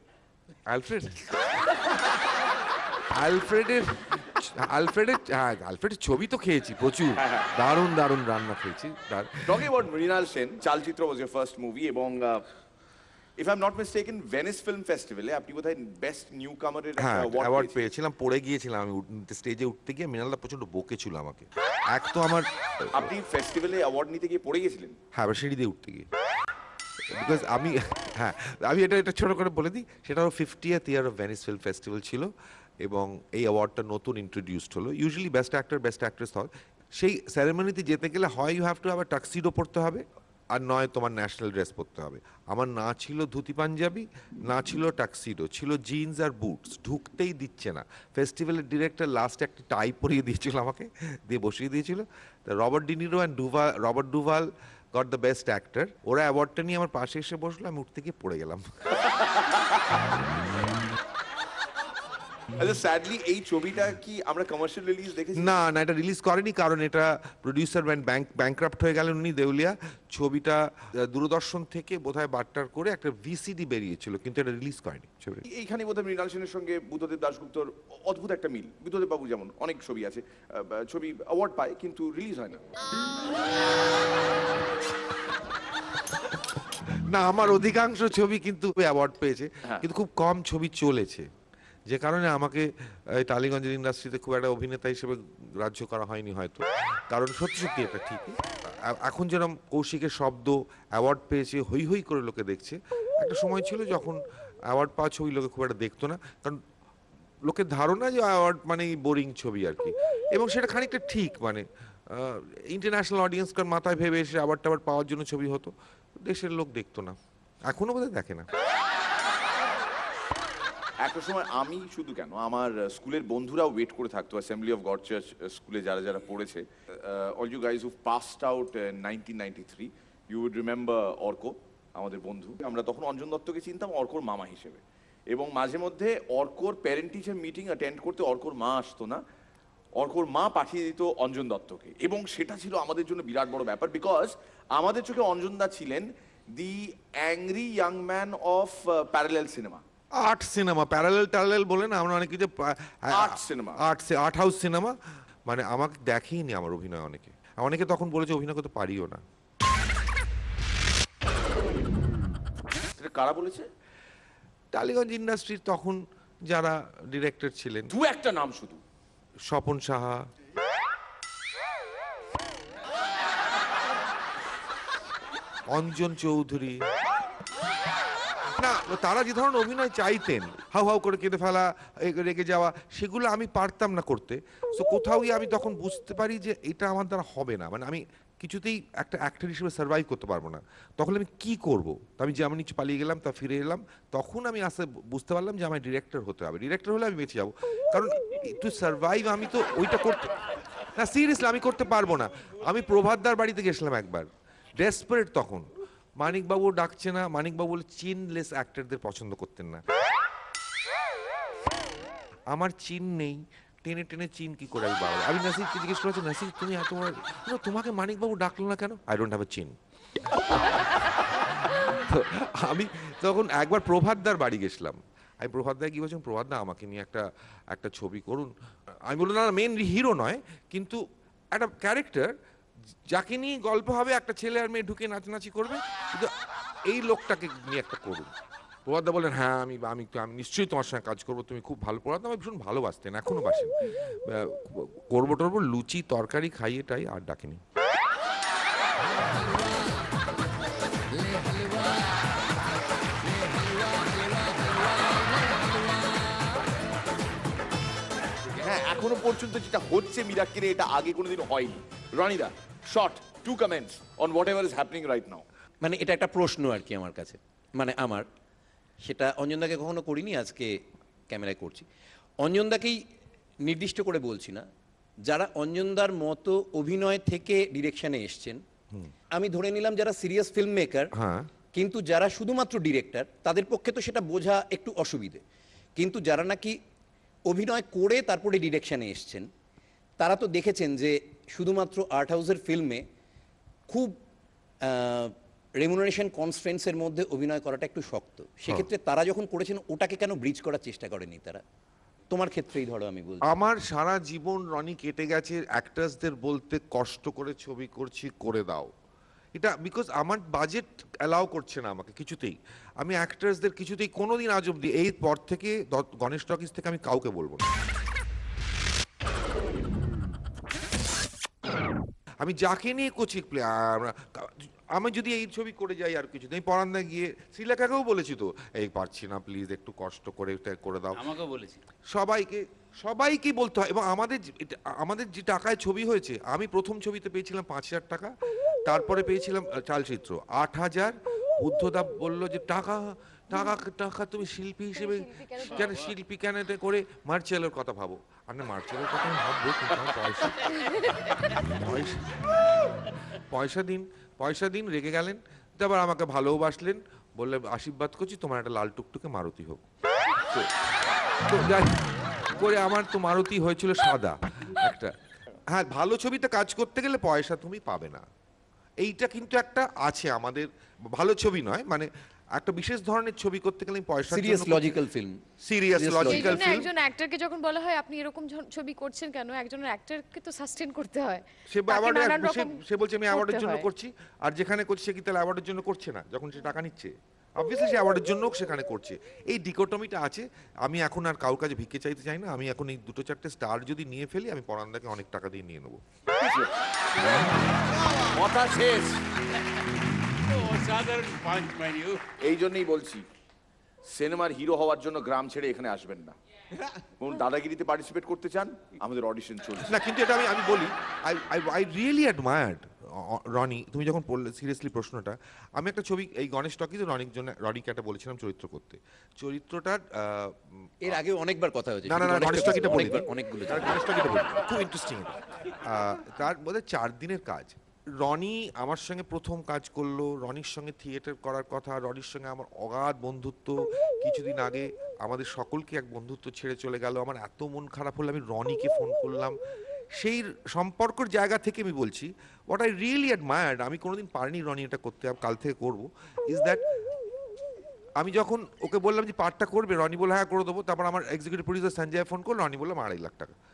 আলফ্রেডের ছবি তো খেয়েছি প্রচুর, দারুণ রান্না খেয়েছি তার। Talking about Mrinal Sen, Chaalchitra was your first movie, এবং if I am not mistaken Venice film ফেস্টিভ্যালে আপনি বোধহয় বেস্ট নিউ কামারের অ্যাওয়ার্ড পেয়েছিলাম। পড়ে গিয়েছিলাম আমি স্টেজে উঠতে গিয়ে, মৃণালদা প্রচন্ড বকেছিল আমাকে। এক তো আমার, আপনি ফেস্টিভ্যালে অ্যাওয়ার্ড নিতে গিয়ে পড়ে গেছিলেন? হ্যাঁ, আবার সিঁড়ি দিয়ে উঠতে গিয়ে, বিকজ আমি, হ্যাঁ, আমি এটা ছোট করে বলে দিই, সেটা 50th year of Venice film festival ছিল, এবং এই অ্যাওয়ার্ডটা নতুন ইন্ট্রোডিউসড হলো। Usually best actor, best actress হয়। সেই সেরেমনিতে যেতে গেলে হয় you have to have tuxedo পরতে হবে, আর নয় তোমার ন্যাশনাল ড্রেস পরতে হবে। আমার না ছিল ধুতি পাঞ্জাবি, না ছিল টাক্সিডো, ছিল জিন্স আর বুটস। ঢুকতেই দিচ্ছে না। ফেস্টিভ্যালের ডিরেক্টর লাস্টে একটা টাই পরিয়ে দিয়েছিল আমাকে, দিয়ে বসিয়ে দিয়েছিল। Robert De Niro and Robert Duvall got the best actor. ওরা অ্যাওয়ার্ডটা নিয়ে আমার পাশে এসে বসলো, আমি উঠতে গিয়ে পড়ে গেলাম। আচ্ছা, স্যাডলি এই ছবিটা কি আমরা কমার্শিয়াল রিলিজ দেখেছি? না, এটা রিলিজ করেনি, কারণ এটা প্রডিউসার ব্যাংক্রাফট হয়ে গেলেন উনি, দেউলিয়া। ছবিটা দূরদর্শন থেকে বোধহয় বার্টার করে একটা ভিসিডি বেরিয়েছিল, কিন্তু এটা রিলিজ করেনি ছবি। এইখানে বোধহয় মৃণাল সেনের সঙ্গে বুদ্ধদেব দাশগুপ্তর অদ্ভুত একটা মিল। বুদ্ধদেব বাবু যেমন অনেক ছবি আছে, ছবি অ্যাওয়ার্ড পায় কিন্তু রিলিজ হয় না। না, আমার অধিকাংশ ছবি কিন্তু অ্যাওয়ার্ড পেয়েছে, কিন্তু খুব কম ছবি চলেছে, যে কারণে আমাকে টালিগঞ্জের ইন্ডাস্ট্রিতে খুব একটা অভিনেতা হিসেবে গ্রাহ্য করা হয়নি হয়তো। কারণ সত্যি এটা ঠিকই, এখন যেরকম কৌশিকের শব্দ অ্যাওয়ার্ড পেয়েছে, হই হই করে লোকে দেখছে, একটা সময় ছিল যখন অ্যাওয়ার্ড পাওয়া ছবি লোকে খুব একটা দেখতো না, কারণ লোকের ধারণা যে অ্যাওয়ার্ড মানে বোরিং ছবি আর কি। এবং সেটা খানিকটা ঠিক, মানে ইন্টারন্যাশনাল অডিয়েন্সকার মাথায় ভেবে এসে অ্যাওয়ার্ড পাওয়ার জন্য ছবি হতো। দেশের লোক দেখতো না, এখনো বোধহয় দেখে না। একটা সময় আমি শুধু কেন, আমার স্কুলের বন্ধুরাও ওয়েট করে থাকতো অ্যাসেম্বলি অফ গড চার্চ স্কুলে যারা যারা পড়েছে। All you guys who passed out 1993, you would remember Arko, আমাদের বন্ধু। আমরা তখন অঞ্জন দত্তকে চিনতাম অর্কর মামা হিসেবে, এবং মাঝে মধ্যে অর্কর প্যারেন্ট টিচার মিটিং অ্যাটেন্ড করতে অর্কর মা আসতো না, অর্কর মা পাঠিয়ে দিত অঞ্জন দত্তকে, এবং সেটা ছিল আমাদের জন্য বিরাট বড় ব্যাপার, বিকজ আমাদের চোখে অঞ্জন দা ছিলেন the angry young man of parallel cinema. Art cinema, parallel ট্যারালেল বলে না আমরা অনেক কিছু, art cinema, art house cinema, মানে আমাকে দেখেইনি আমার অভিনয় অনেকে, অনেকে তখন বলেছে অভিনয় করতে পারিও না। সেটা কারা বলেছে? টালিগঞ্জ ইন্ডাস্ট্রির তখন যারা ডিরেক্টর ছিলেন, দু একটা নাম শুধু। স্বপন সাহা, অঞ্জন চৌধুরী, না তারা যে ধরনের অভিনয় চাইতেন, হাউ হাউ করে কেঁদে ফেলা, রেগে যাওয়া, সেগুলো আমি পারতাম না করতে। তো কোথাওই আমি তখন বুঝতে পারি যে এটা আমার দ্বারা হবে না, মানে আমি কিছুতেই একটা অ্যাক্টর হিসেবে সার্ভাইভ করতে পারবো না। তখন আমি কি করব, আমি যেমন কিছু পালিয়ে গেলাম, তা ফিরে এলাম। তখন আমি আস্তে বুঝতে পারলাম যে আমার ডিরেক্টর হতে হবে, ডিরেক্টর হলে আমি বেঁচে যাবো, কারণ টু সার্ভাইভ আমি তো ওইটা করতে, না সিরিয়াসলি আমি করতে পারবো না। আমি প্রভাতদার বাড়িতে গেছিলাম একবার, ডেসপারেট তখন, মানিকবাবু ডাকছে না, মানিকবাবু বলে চিনলেস অ্যাক্টরদের পছন্দ করতেন না। আমার চিন নেই, টেনে টেনে চিন কি করে আমি বাবা। আমি নাসিরকে জিজ্ঞেস করেছি, নাসির তুমি এত তোমাকে মানিকবাবু ডাকলো না কেন? আই ডোন্ট হ্যাভ এ চিন। আমি তখন একবার প্রভাতদার বাড়ি গেছিলাম, আমি প্রভাতদায় কি বলছিলাম, প্রভাতদা আমাকে নিয়ে একটা ছবি করুন। আমি বললাম না মেন হিরো নয়, কিন্তু একটা ক্যারেক্টার যাকে নিয়ে গল্প হবে, একটা ছেলে আর মেয়ে ঢুকে নাচানাচি করবে, কিন্তু এই লোকটাকে নিয়ে একটা করুন। প্রভাতদা বললেন হ্যাঁ আমি নিশ্চয়ই তোমার সঙ্গে কাজ করবো, তুমি খুব ভালো। প্রভাতদা আমি ভীষণ ভালোবাসতেন, এখনো বাসেন। করবো টরবো, লুচি তরকারি খাইয়ে টাই, আর ডাকেনি। হ্যাঁ, এখনো পর্যন্ত যেটা হচ্ছে মিরাক্কেলে, এটা আগে কোনোদিন হয়নি। রনিদা, short 2 comments on whatever is happening right now. মানে এটা একটা প্রশ্ন আর কি আমার কাছে, মানে আমার, সেটা অঞ্জনদাকে কখনো করিনি, আজকে ক্যামেরায় করছি। অঞ্জনদাকেই নির্দিষ্ট করে বলছি না, যারা অঞ্জনদার মতো অভিনয় থেকে ডিরেকশনে এসছেন, আমি ধরে নিলাম যারা সিরিয়াস ফিল্ম মেকার, হ্যাঁ, কিন্তু যারা শুধুমাত্র ডিরেক্টর, তাদের পক্ষে তো সেটা বোঝা একটু অসুবিধে, কিন্তু যারা নাকি অভিনয় করে তারপরে ডিরেকশনে এসছেন, তারা তো দেখেছেন যে শুধুমাত্র আর্ট হাউসের ফিল্মে খুব রেমুনারেশন কনস্ট্রেন্টসের মধ্যে অভিনয় করাটা একটু শক্ত। সেক্ষেত্রে তারা যখন করেছেন, ওটাকে কেন ব্রিজ করার চেষ্টা করেনি তারা? তোমার ক্ষেত্রেই ধরো আমি বলছি, আমার সারা জীবন রনি কেটে গেছে অ্যাক্টার্সদের বলতে, কষ্ট করে ছবি করছি, করে দাও। এটা বিকজ আমার বাজেট অ্যালাউ করছে না আমাকে কিছুতেই। আমি অ্যাক্টার্সদের কিছুতেই কোনোদিন আজ অব্দি, এই পর থেকে গণেশ টকিজ থেকে আমি কাউকে বলবো না। আমি যাকে নিয়ে করছি, আমি যদি এই ছবি করে যাই আর কিছু, আমি পরান্দায় গিয়ে শ্রীলেখাকেও বলেছি তো, এই পারছি না প্লিজ একটু কষ্ট করে করে দাও। আমাকেও বলেছি, সবাইকে বলতে হয়। এবং আমাদের যে টাকায় ছবি হয়েছে, আমি প্রথম ছবিতে পেয়েছিলাম 5,000 টাকা, তারপরে পেয়েছিলাম চালচিত্র 8,000। বুদ্ধদা বললো যে টাকা টাকা টাকা, তুমি শিল্পী হিসেবে কেন, শিল্পী কেন এটা করে, মার্চেলের কথা ভাবো। আর না, মার্চেলের কথা আমি ভাববো, কিন্তু আমার পয়সা দিন, রেগে গেলেন। তারপর আমাকে ভালোবাসলেন, বললে আশীর্বাদ করছি তোমার একটা লাল টুকটুকে মারুতি হোক। তো যাই করে আমার তো মারুতি হয়েছিল সাদা একটা। হ্যাঁ, ভালো ছবিতে কাজ করতে গেলে পয়সা তুমি পাবে না, এইটা কিন্তু একটা আছে আমাদের। ভালো ছবি নয়, মানে একটা বিশেষ ধরনের ছবি করতে গেলে পয়সা, serious logical film, serious logical film. একজন অ্যাক্টরকে যখন বলা হয় আপনি এরকম ছবি করছেন কেন, একজনের অ্যাক্টরকে তো সাস্টেইন করতে হয়। সে বলছে আমি অ্যাওয়ার্ডের জন্য করছি, আর যেখানে করছে সে কি তাহলে অ্যাওয়ার্ডের জন্য করছে না? যখন সে টাকা নিচ্ছে, অবভিয়াসলি সে অ্যাওয়ার্ডের জন্য সেখানে করছে। এই ডিকোটমিটা আছে। আমি এখন আর কারোর কাছে ভিক্ষে চাইতে চাই না। আমি এখন এই 2-4টে স্টার যদি নিয়ে ফেলি, আমি পরান্দাকে অনেক টাকা দিয়ে নিয়ে নেবো। কথা শেষ। অসাধারণ পাঞ্চ মারিও। এই জন্যই বলছি, সিনেমার হিরো হওয়ার জন্য গ্রাম ছেড়ে এখানে আসবেন না। কোন দাদাগিরিতে পার্টিসিপেট করতে চান, আমাদের অডিশন চলছে। না, কিন্তু এটা আমি বলি, আই রিয়েলি অ্যাডমায়ার্ড রনি তুমি যখন বললে সিরিয়াসলি প্রশ্নটা, আমি একটা ছবি এই গণেশ টকিজে রনিকে একটা বলেছিলাম চরিত্র করতে। চরিত্রটার এর আগে অনেকবার কথা হয়েছে, না না না, গণেশ টকিটা বলি, অনেকগুলো গণেশ টকিটা বলি, খুব ইন্টারেস্টিং। তার বোধ 4 দিনের কাজ। রনি আমার সঙ্গে প্রথম কাজ করলো, রনির সঙ্গে থিয়েটার করার কথা, রনির সঙ্গে আমার অগাধ বন্ধুত্ব। কিছুদিন আগে আমাদের সকলকে এক বন্ধুত্ব ছেড়ে চলে গেল, আমার এত মন খারাপ হলো, আমি রনিকে ফোন করলাম। সেই সম্পর্কের জায়গা থেকে আমি বলছি, হোয়াট আই রিয়েলি অ্যাডমায়ার্ড, আমি কোনোদিন পারিনি রনি এটা করতে, কাল থেকে করবো, ইজ দ্যাট আমি যখন ওকে বললাম যে পার্টটা করবে, রনি বললো হ্যাঁ করে দেবো। তারপর আমার এক্সিকিউটিভ প্রডিউসার সঞ্জয় ফোন করলো, রনি বললাম 2.5 লাখ টাকা।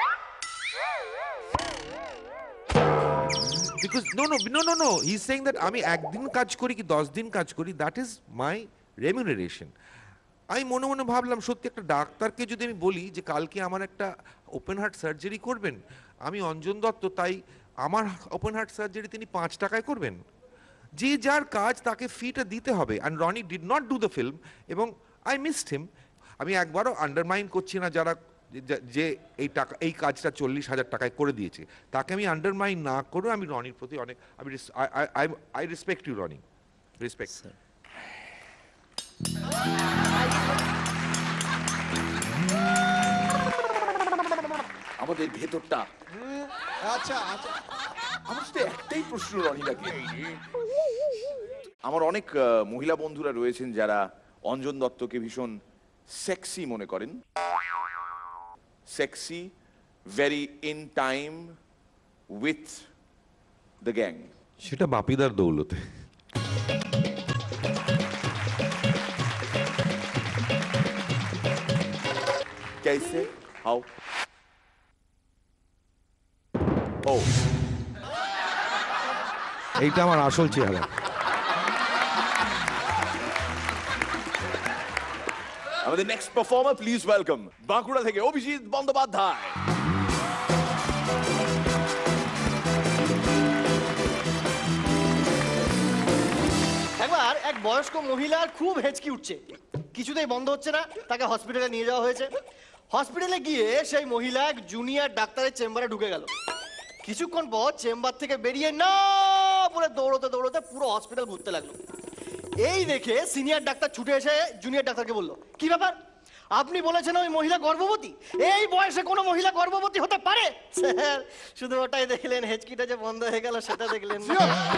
Because no, he's saying that আমি একদিন কাজ করি কি 10 দিন কাজ করি, that is my remuneration. আমি মনে মনে ভাবলাম সত্যি একটা ডাক্তারকে যদি আমি বলি যে কালকে আমার একটা ওপেন হার্ট সার্জারি করবেন, আমি অঞ্জন দত্ত, তাই আমার ওপেন হার্ট সার্জারি তিনি 5 টাকায় করবেন। যে যার কাজ তাকে ফিটা দিতে হবে। And Ronnie did not do the film, এবং আই মিসড হিম। আমি একবারও আন্ডারমাইন করছি না যারা যে এই কাজটা 40,000 টাকায় করে দিয়েছে, তাকে আমি আন্ডারমাইন না করে আমি রনির প্রতি অনেক I respect you Ronnie, respect. আমাদের ভেতরটা আচ্ছা আচ্ছা, আমার সাথে একটাই প্রশ্ন রনি লাগে। আমার অনেক মহিলা বন্ধুরা রয়েছেন যারা অঞ্জন দত্তকে ভীষণ সেক্সি মনে করেন, sexy, very in time with the gang. সেটা বাপিদার দৌলতে। कैसे? How? Oh. এইটা আমার আসল চেহারা। আমাদের next performer, please welcome Bankura থেকে অভিজিৎ বন্দ্যোপাধ্যায়। একবার এক বয়স্ক মহিলার খুব হেঁচকি উঠছে, কিছুতেই বন্ধ হচ্ছে না, তাকে হসপিটালে নিয়ে যাওয়া হয়েছে। হসপিটালে গিয়ে সেই মহিলা এক জুনিয়র ডাক্তারের চেম্বারে ঢুকে গেল। কিছুক্ষণ পর চেম্বার থেকে বেরিয়ে না বলে দৌড়তে দৌড়তে পুরো হসপিটাল ঘুরতে লাগলো। এই দেখে সিনিয়র ডাক্তার ছুটে এসে জুনিয়র ডাক্তারকে বললো, কি ব্যাপার, আপনি বলেছেন ওই মহিলা গর্ভবতী, এই বয়সে কোনো মহিলা গর্ভবতী হতে পারে? স্যার শুধু ওটাই দেখলেন, হেঁচকিটা যে বন্ধ হয়ে গেল সেটা দেখলেন না।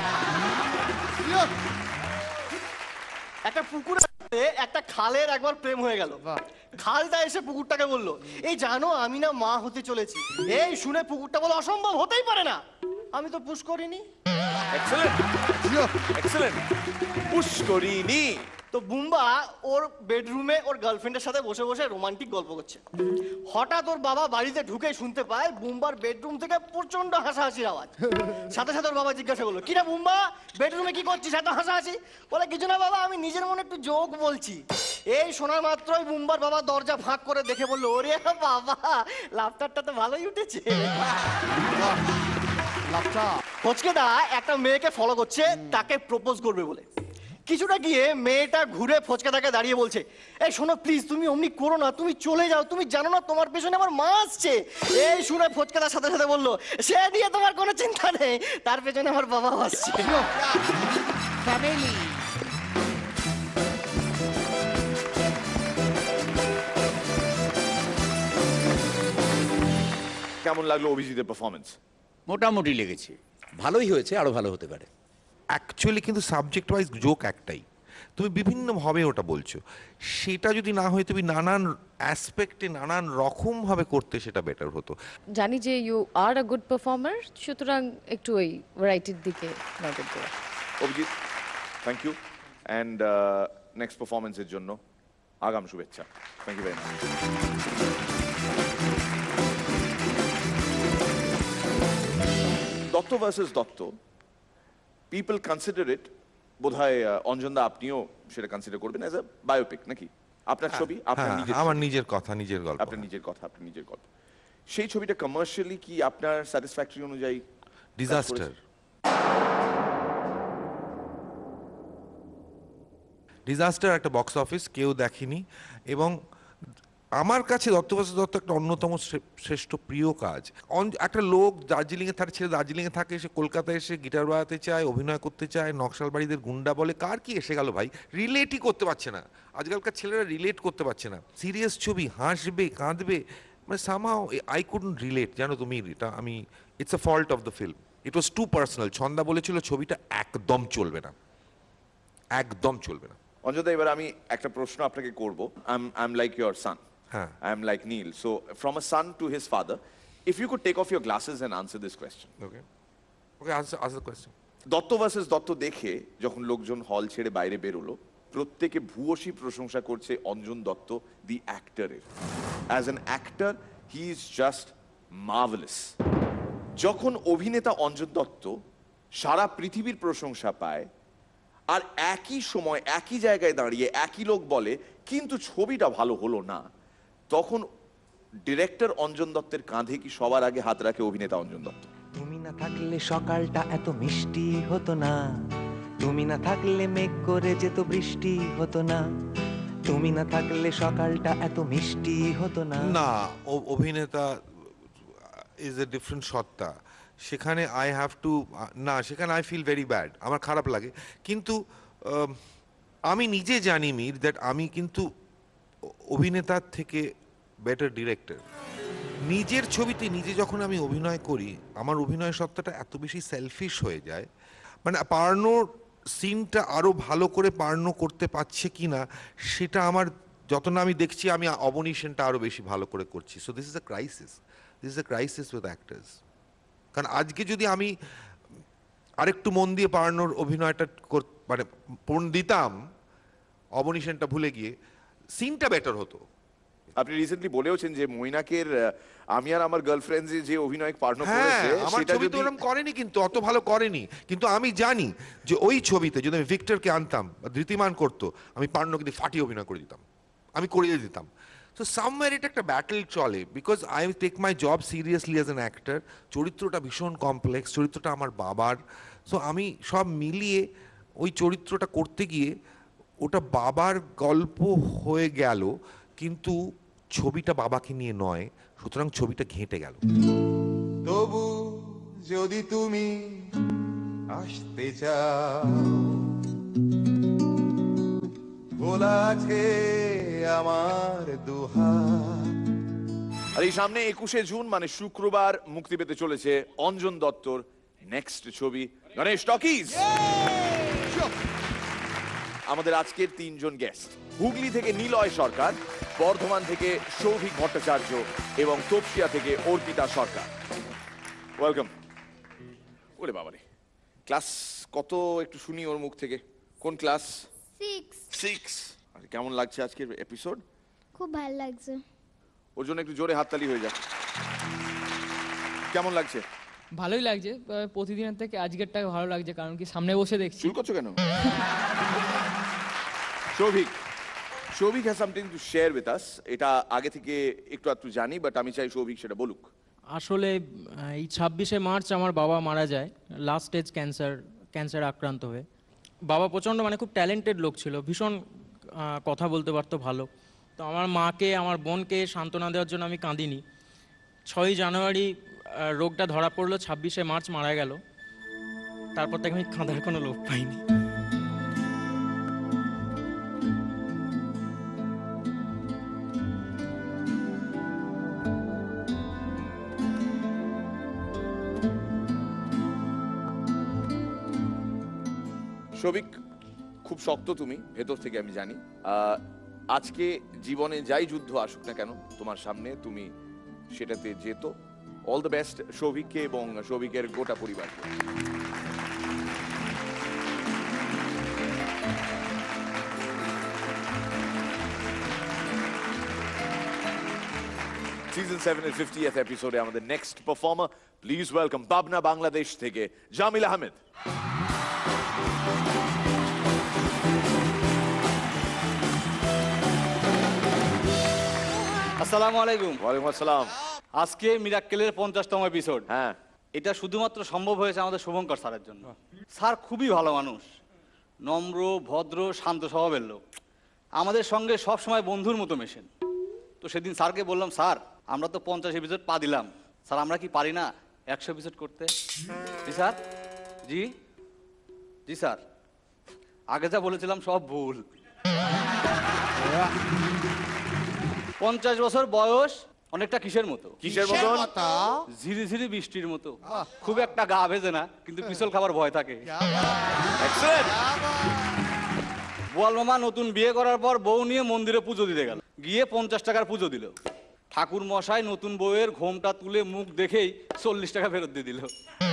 একটা পুকুরে একটা খালের একবার প্রেম হয়ে গেল। খালটা এসে পুকুরটাকে বললো, এই জানো আমি না মা হতে চলেছি। এই শুনে পুকুরটা বলে, অসম্ভব, হতেই পারে না, আমি তো পুশ করিনি। এক্সেলেন্ট, এক্সেলেন্ট, পুশ করিনি। তো বুম্বা ওর বেডরুমে ওর গার্লফ্রেন্ডের সাথে বসে বসে রোমান্টিক গল্প করছে। হঠাৎ ওর বাবা বাড়িতে ঢুকে শুনতে পায় বুম্বার বেডরুম থেকে প্রচন্ড হাসাহাসির আওয়াজ। সাথে সাথে ওর বাবা জিজ্ঞাসা করলো, কিরা বুম্বা, বেডরুমে কি করছিস এত হাসাহাসি? বলে, কিছু না বাবা, আমি নিজের মনে একটু জোক বলছি। এই শোনা মাত্রই বুম্বার বাবা দরজা ফাঁক করে দেখে বললো, ওরে বাবা, লাফটারটা তো ভালোই উঠেছে। ফচকেদা একটা মেয়েকে ফলো করছে, তাকে প্রপোজ করবে বলে। কিছুটা গিয়ে মেয়েটা ঘুরে ফচকেদাকে দাঁড়িয়ে বলছে, এই শোনো প্লিজ, তুমি অমনি করো না, তুমি চলে যাও, তুমি জানো না তোমার পেছনে আমার মা আসছে। এই শুনে ফচকেদার সাথে সাথে বললো, সে নিয়ে তোমার কোনো চিন্তা নেই, তার পেছনে আমার বাবা আসছে। কেমন লাগলো অভিজিতের পারফরমেন্স? মোটামুটি লেগেছে। ভালোই হয়েছে, আরো ভালো হতে পারে। অ্যাকচুয়ালি কিন্তু সাবজেক্ট ওয়াইজ জোক একটাই, তুমি বিভিন্নভাবে ওটা বলছো, সেটা যদি না হয় তুমি নানান অ্যাসপেক্টে নানান রকমভাবে করতে, সেটা বেটার হতো। জানি যে you are a good performer, সুতরাং একটু ওই ভ্যারাইটির দিকে নজর দেওয়া। Abhijit, thank you, and next পারফরমেন্সের জন্য আগাম শুভেচ্ছা। Thank you very much. Dutta versus Dutta, people consider it, বোধহয় অঞ্জনদা আপনিও সেটা কনসিডার করবেন অ্যাজ আ বায়োপিক নাকি? আপনার ছবি, আপনার নিজের, আমার নিজের কথা, নিজের গল্প, আপনার নিজের কথা, আপনার নিজের গল্প। সেই ছবিটা কমার্শিয়ালি কি আপনার স্যাটিসফ্যাক্টরি অনুযায়ী? ডিজাস্টার, ডিজাস্টার একটা বক্স অফিস কেউ দেখেনি, এবং আমার কাছে দত্তবাসু দত্ত একটা অন্যতম শ্রেষ্ঠ প্রিয় কাজ। একটা লোক দার্জিলিংয়ে থাকে, ছেলে দার্জিলিংয়ে থাকে, সে কলকাতায় এসে গিটার বাজাতে চায়, অভিনয় করতে চায়, নকশালবাড়িদের গুন্ডা বলে, কার কি এসে গেল ভাই? রিলেটই করতে পারছে না, আজকালকার ছেলেরা রিলেট করতে পারছে না। সিরিয়াস ছবি, হাসবে কাঁদবে, মানে সামহাও আই কুডন্ট রিলেট। জানো তুমি, এটা আমি, it's a fault of the film, it was too personal. Chanda বলেছিল ছবিটা একদম চলবে না, একদম চলবে না। অঞ্জনদা, এবার আমি একটা প্রশ্ন আপনাকে করব। I am like your son, হ্যাঁ। I am like Neil. So, from a son to his father, if you could take off your glasses and answer this question. Okay okay, answer the question. Dutta versus Dutta দেখে যখন লোকজন হল ছেড়ে বাইরে বেরোলো, প্রত্যেকে ভূয়সী প্রশংসা করছে অঞ্জন দত্ত দি অ্যাক্টরের। As an actor he is just marvellous. যখন অভিনেতা অঞ্জন দত্ত সারা পৃথিবীর প্রশংসা পায়, আর একই সময় একই জায়গায় দাঁড়িয়ে একই লোক বলে কিন্তু ছবিটা ভালো হলো না, তখন ডিরেক্টর অঞ্জন দত্তের কাঁধে কি সবার আগে হাত রাখে অভিনেতা অঞ্জন দত্ত? তুমি না থাকলে সকালটা এত মিষ্টি হতো না, তুমি না থাকলে মেঘ করে যেত বৃষ্টি হতো না, তুমি না থাকলে সকালটা এত মিষ্টি হতো না। না, অভিনেতা ইজ এ ডিফারেন্ট সত্তা। সেখানে আই হ্যাভ টু, না, সেখানে আই ফিল ভেরি ব্যাড, আমার খারাপ লাগে। কিন্তু আমি নিজে জানি মির দ্যাট আমি কিন্তু অভিনেতার থেকে বেটার ডিরেক্টর। নিজের ছবিতে নিজে যখন আমি অভিনয় করি, আমার অভিনয় সত্তাটা এত বেশি সেলফিশ হয়ে যায়, মানে পার্নোর সিনটা আরও ভালো করে পার্নো করতে পারছে কি না সেটা আমার, যত না আমি দেখছি, আমি অবনিশনটা আরও বেশি ভালো করে করছি। So this is a crisis, this is a crisis with actors. কারণ আজকে যদি আমি আরেকটু মন দিয়ে পার্নোর অভিনয়টা মানে পণ দিতাম, অবনিশনটা ভুলে গিয়ে, সিনটা বেটার হতো। আপনি রিসেন্টলি বলেওছেন যে মৈনাকের আমি আর আমার গার্লফ্রেন্ড যে অভিনয় পার্নো হ্যাঁ, করেছে, আমার সেটা ছবি তো যদি ওরকম করেনি, কিন্তু অত ভালো করেনি। কিন্তু আমি জানি যে ওই ছবিতে যদি আমি ভিক্টরকে আনতাম বা ধৃতিমান করতো, আমি পার্নোকে দিয়ে ফাটিয়ে অভিনয় করে দিতাম, আমি করিয়ে দিতাম। সো সামওয়্যার এটা একটা ব্যাটল চলে, because I take my job seriously as an actor. চরিত্রটা ভীষণ কমপ্লেক্স, চরিত্রটা আমার বাবার। সো আমি সব মিলিয়ে ওই চরিত্রটা করতে গিয়ে ওটা বাবার গল্প হয়ে গেল, কিন্তু ছবিটা বাবাকে নিয়ে নয়, সুতরাং ছবিটা ঘেঁটে গেল। তবু যদি তুমি আসতে চাও, খোলা আছে আমার দুহাত। আর এই সামনে 21শে জুন মানে শুক্রবার মুক্তি পেতে চলেছে অঞ্জন দত্তর নেক্সট ছবি গণেশ টকিজ। আমাদের আজকের তিনজন গেস্ট, হুগলি থেকে নিলয় সরকার, বর্ধমান থেকে সৌভিক ভট্টাচার্য এবং তপসিয়া থেকে অর্পিতা সরকার। ওয়েলকাম। ওরে বাবারে, ক্লাস কত একটু শুনি ওর মুখ থেকে। কোন ক্লাস? 6। আরে কেমন লাগছে আজকের এপিসোড? খুব ভালো লাগছে। ওর জন্য একটু জোরে হাততালি হয়ে যাক। কেমন লাগছে? ভালোই লাগছে, প্রতিদিনের থেকে আজকেরটাকে ভালো লাগছে, কারণ কি সামনে বসে দেখছি। চুল করছো কেন? Souvik has something to share with us. এটা আগে থেকে একটু একটু জানি, বাট আমি চাই সৌভিক সেটা বলুক। আসলে এই 26শে মার্চ আমার বাবা মারা যায় লাস্ট স্টেজ ক্যান্সার আক্রান্ত হয়ে। বাবা প্রচণ্ড মানে খুব ট্যালেন্টেড লোক ছিল, ভীষণ কথা বলতে পারতো ভালো। তো আমার মাকে, আমার বোনকে সান্ত্বনা দেওয়ার জন্য আমি কাঁদিনি। 6ই জানুয়ারি রোগটা ধরা পড়লো, 26শে মার্চ মারা গেল। তারপর থেকে আমি কাঁদার কোনো লোক পাইনি। সৌভিক, খুব শক্ত তুমি ভেতর থেকে, আমি জানি। আজকে জীবনে যাই যুদ্ধ আসুক না কেন তোমার সামনে, তুমি সেটাতে যেত। অল দ্য বেস্ট সৌভিককে এবং সৌভিকের গোটা পরিবারকে। সিজন 7 এর 50th এপিসোডে আমাদের next performer, please welcome Pabna Bangladesh থেকে জামিল আহমেদ। আসসালামু আলাইকুম। ওয়ালাইকুম আসসালাম। আজকে মিরাক্কেলের 50তম এপিসোড। হ্যাঁ, এটা শুধুমাত্র সম্ভব হয়েছে আমাদের শুভঙ্কর স্যারের জন্য। স্যার খুবই ভালো মানুষ, নম্র, ভদ্র, শান্ত স্বভাবের লোক। আমাদের সঙ্গে সব সময় বন্ধুর মতো মেশেন। তো তো সেদিন স্যারকে বললাম, স্যার আমরা তো 50 এপিসোড পা দিলাম, স্যার আমরা কি পারি না 100 এপিসোড করতে? জি স্যার, জি জি স্যার, আগে যা বলেছিলাম সব ভুল। 50 বছর বয়স অনেকটা কিসের মতো? কিসের মতন? ঝিরি ঝিরি বৃষ্টির মতো, খুব একটা গা ভেজে না, কিন্তু পিছল খাবার ভয় থাকে। বোয়াল মামা নতুন বিয়ে করার পর বউ নিয়ে মন্দিরে পুজো দিতে গেল, গিয়ে 50 টাকার পুজো দিল। ঠাকুর মশাই নতুন বউয়ের ঘোমটা তুলে মুখ দেখেই 40 টাকা ফেরত দিয়ে দিল।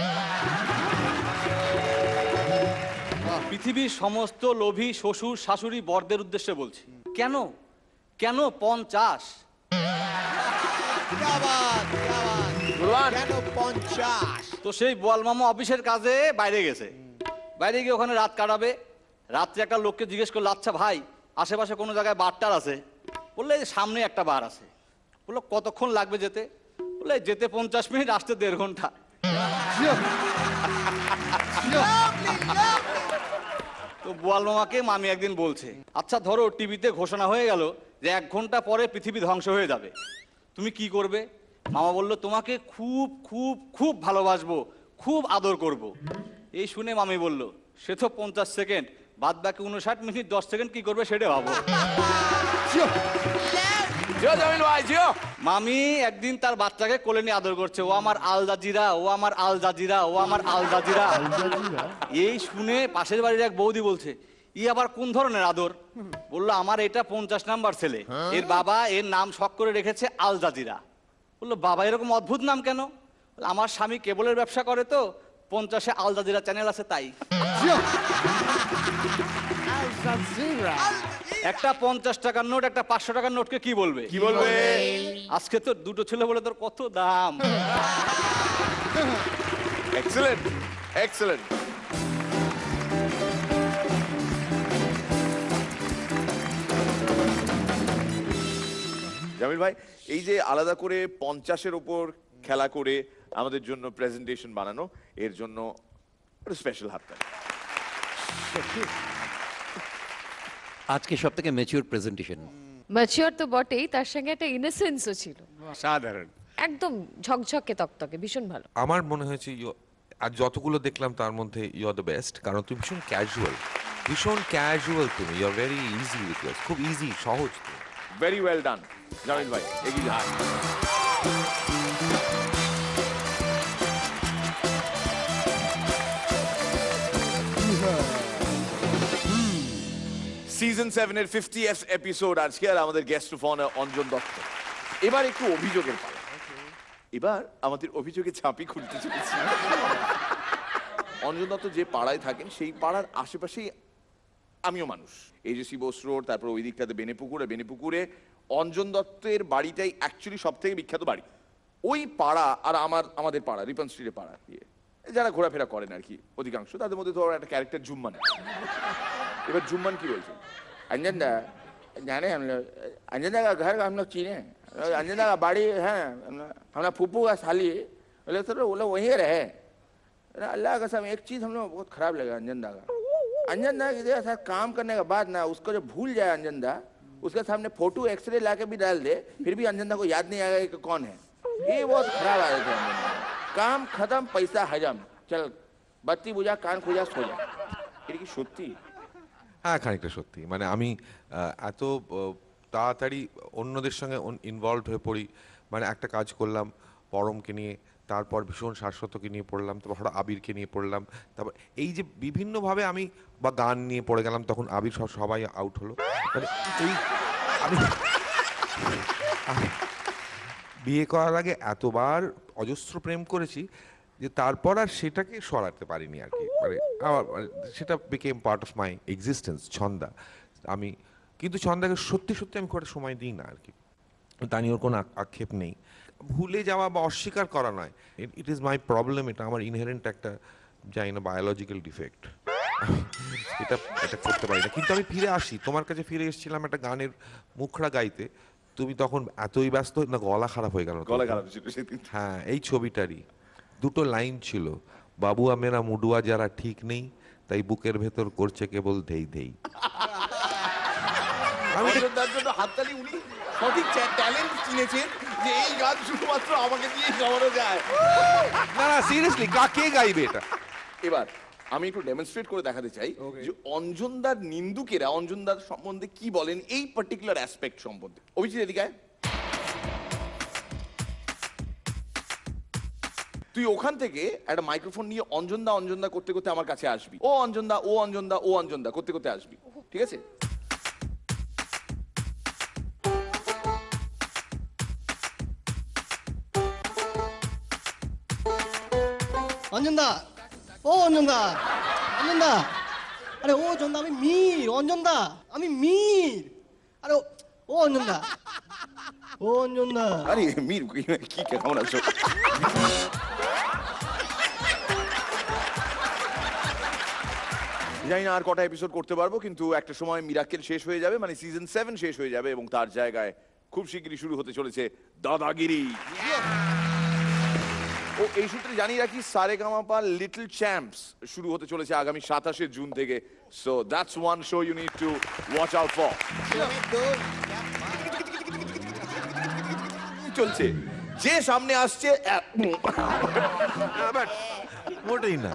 পৃথিবীর সমস্ত লোভী শ্বশুর শাশুড়ি বরদের উদ্দেশ্যে বলছি, কেন কেন 50? তো সেই বোয়াল মামা অফিসের কাজে বাইরে গেছে, বাইরে গিয়ে ওখানে রাত কাটাবে। রাত্রে একটা লোককে জিজ্ঞেস করলো, আচ্ছা ভাই আশেপাশে কোনো জায়গায় বারটার আছে? বললে সামনে একটা বার আছে। বললো কতক্ষণ লাগবে যেতে? বললে যেতে 50 মিনিট, আসতে 1.5 ঘন্টা। তো বোয়াল মামাকে মামি একদিন বলছে, আচ্ছা ধরো টিভিতে ঘোষণা হয়ে গেল যে 1 ঘন্টা পরে পৃথিবী ধ্বংস হয়ে যাবে, তুমি কি করবে? মামা বলল, তোমাকে খুব খুব খুব ভালোবাসবো, খুব আদর করব। এই শুনে মামি বলল, সে তো 50 সেকেন্ড, বাদ বাকি 59 মিনিট 10 সেকেন্ড কি করবে সেটা ভাবো। মামি একদিন তার বাচ্চাকে কোলে নিয়ে আদর করছে, ও আমার আল জাজিরা, ও আমার আল জাজিরা, ও আমার আল জাজিরা। এই শুনে পাশের বাড়ির এক বৌদি বলছে, ই আবার কোন ধরনের আদর? বললো, আমার এটা 50 নাম্বার ছেলে, এর বাবা এর নাম শখ করে রেখেছে আল জাজিরা। বললো, বাবা এরকম অদ্ভুত নাম কেন? আমার স্বামী কেবলের ব্যবসা করে, তো 50-এ আল জাজিরা চ্যানেল আছে তাই। একটা 50 টাকার নোট একটা 500 টাকার নোটকে কি বলবে? কি বলবে? আজকে তো দুটো ছেলে বলে তোর কত দাম। Excellent, excellent. জামিল ভাই, এই যে আলাদা করে 50-এর উপর খেলা করে আমাদের জন্য প্রেজেন্টেশন বানানো, এর জন্য স্পেশাল হাততালি। আজকে সব থেকে ম্যাচিওর প্রেজেন্টেশন। ম্যাচিওর তো বটেই, তার সঙ্গে একটা ইনোসেন্সও ছিল, সাধারণ একদম ঝকঝকে তকতকে, ভীষণ ভালো। আমার মনে হয়েছে আর যতগুলো দেখলাম তার মধ্যে ইউ আর দ্য বেস্ট, কারণ তুমি ভীষণ ক্যাজুয়াল, তুমি you are very easy with your, খুব ইজি, সহজ। ভেরি ওয়েল ডান জামিল ভাই, এগিয়ে যান। সিজন 7 এর 50th এপিসোড আজকে, আর আমাদের guest of honour Anjan Dutta. এবার একটু অভিযোগের পালা, এবার আমাদের অভিযোগে ঝাঁপি খুলতে চলেছি। অঞ্জন দত্ত যে পাড়ায় থাকেন সেই পাড়ার আশেপাশেই আমিও মানুষ। এই যে শিবস রোড, তারপর ওই দিকটাতে বেনেপুকুর, বেনেপুকুরে অঞ্জন দত্তের বাড়িটাই অ্যাকচুয়ালি সব থেকে বিখ্যাত বাড়ি। ওই পাড়া আর আমাদের পাড়া, রিপন স্ট্রিটের পাড়া দিয়ে যারা ঘোরাফেরা করেন আর কি অধিকাংশ, তাদের মধ্যে ধরো একটা ক্যারেক্টার জুম্মান। এবার জুম্মান কি বলছে, अंजन दा जाने हम लोग, अंजन दा का घर हम लोग चीने, अंजन दा का बाड़ी है, हमारा फूफू का साली, बोले सर वो लोग वहीं रहे। अल्लाह का सब एक चीज़ हम लोग बहुत खराब लगा अंजन दा का, अंजन दा की साथ काम करने के बाद ना उसको जब भूल जाए अंजन दा, उसके सामने फोटो एक्सरे ला के भी डाल दे, फिर भी अंजन दा को याद नहीं आएगा कि कौन है। ये बहुत खराब आए थे अंजन दा। काम खत्म, पैसा हजम, चल बत्ती बुझा, कान खुजा, सो जा। এটা কি সত্যি? হ্যাঁ, খানিকটা সত্যি। মানে আমি এত তাড়াতাড়ি অন্যদের সঙ্গে ইনভলভ হয়ে পড়ি, মানে একটা কাজ করলাম পরমকে নিয়ে, তারপর ভীষণ শাশ্বতকে নিয়ে পড়লাম, তারপর হঠাৎ আবিরকে নিয়ে পড়লাম, তারপর এই যে বিভিন্নভাবে আমি বা গান নিয়ে পড়ে গেলাম, তখন আবির সবাই আউট হলো। মানে এই আমি বিয়ে করার আগে এতবার অজস্র প্রেম করেছি যে তারপর আর সেটাকে সরাতে পারিনি আর কি। মানে আমার সেটা became part of my existence, Chanda. আমি কিন্তু ছন্দাকে সত্যি সত্যি আমি খুব একটা সময় দিই না আর কি, তা নিয়ে ওর কোনো আক্ষেপ নেই। ভুলে যাওয়া বা অস্বীকার করা নয়, ইট ইজ মাই প্রবলেম, এটা আমার ইনহেরেন্ট একটা জানি না বায়োলজিক্যাল ডিফেক্ট, এটা করতে পারি না। কিন্তু আমি ফিরে আসি, তোমার কাছে ফিরে এসেছিলাম একটা গানের মুখড়া গাইতে, তুমি তখন এতই ব্যস্ত না গলা খারাপ হয়ে গেল। গলা খারাপ ছিল সেদিন। হ্যাঁ, এই ছবিটারই দুটো লাইন ছিল, বাবুয়া মেরা মুডুয়া যারা ঠিক নেই, তাই বুকের ভেতর করছে কেবল ধেই ধেই। অঞ্জনদার জন্য হাততালি। উনি সঠিক ট্যালেন্ট চিনেছেন যে এই গান শুধুমাত্র আমাকে দিয়ে গাওয়ানো যায়। না না সিরিয়াসলি কে গাইবে এটা? এবার আমি একটু ডেমনস্ট্রেট করে দেখাতে চাই যে অঞ্জনদার নিন্দুকেরা অঞ্জনদার সম্বন্ধে কি বলেন এই পার্টিকুলার অ্যাসপেক্ট সম্বন্ধে। অভিজিৎ এদিকে আয়। তুই ওখান থেকে একটা মাইক্রোফোন নিয়ে অঞ্জনদা অঞ্জনদা করতে করতে আমার কাছে আসবি। ও অঞ্জনদা ও অঞ্জনদা ও অঞ্জনদা করতে করতে আসবি, ঠিক আছে? অঞ্জনদা, ও অঞ্জনদা, অঞ্জনদা, আরে ও অঞ্জনদা, আমি মীর। অঞ্জনদা, আমি মীর। আরে ও অঞ্জনদা, ও অঞ্জনদা। আরে মীর কি কেমন আছো? জানি না আর কটা এপিসোড করতে পারবো, কিন্তু একটা সময় মিরাক্কেল শেষ হয়ে যাবে, মানে সিজন 7 শেষ হয়ে যাবে এবং তার জায়গায় খুব শিগগিরই শুরু হতে চলেছে দাদাগিরি। ও এই সূত্রে জানিয়ে রাখি সারেগামাপা লিটল চ্যাম্পস শুরু হতে চলেছে আগামী 27শে জুন থেকে। So that's one show you need to watch out for. চলছে যে সামনে আসছে মোটেই না।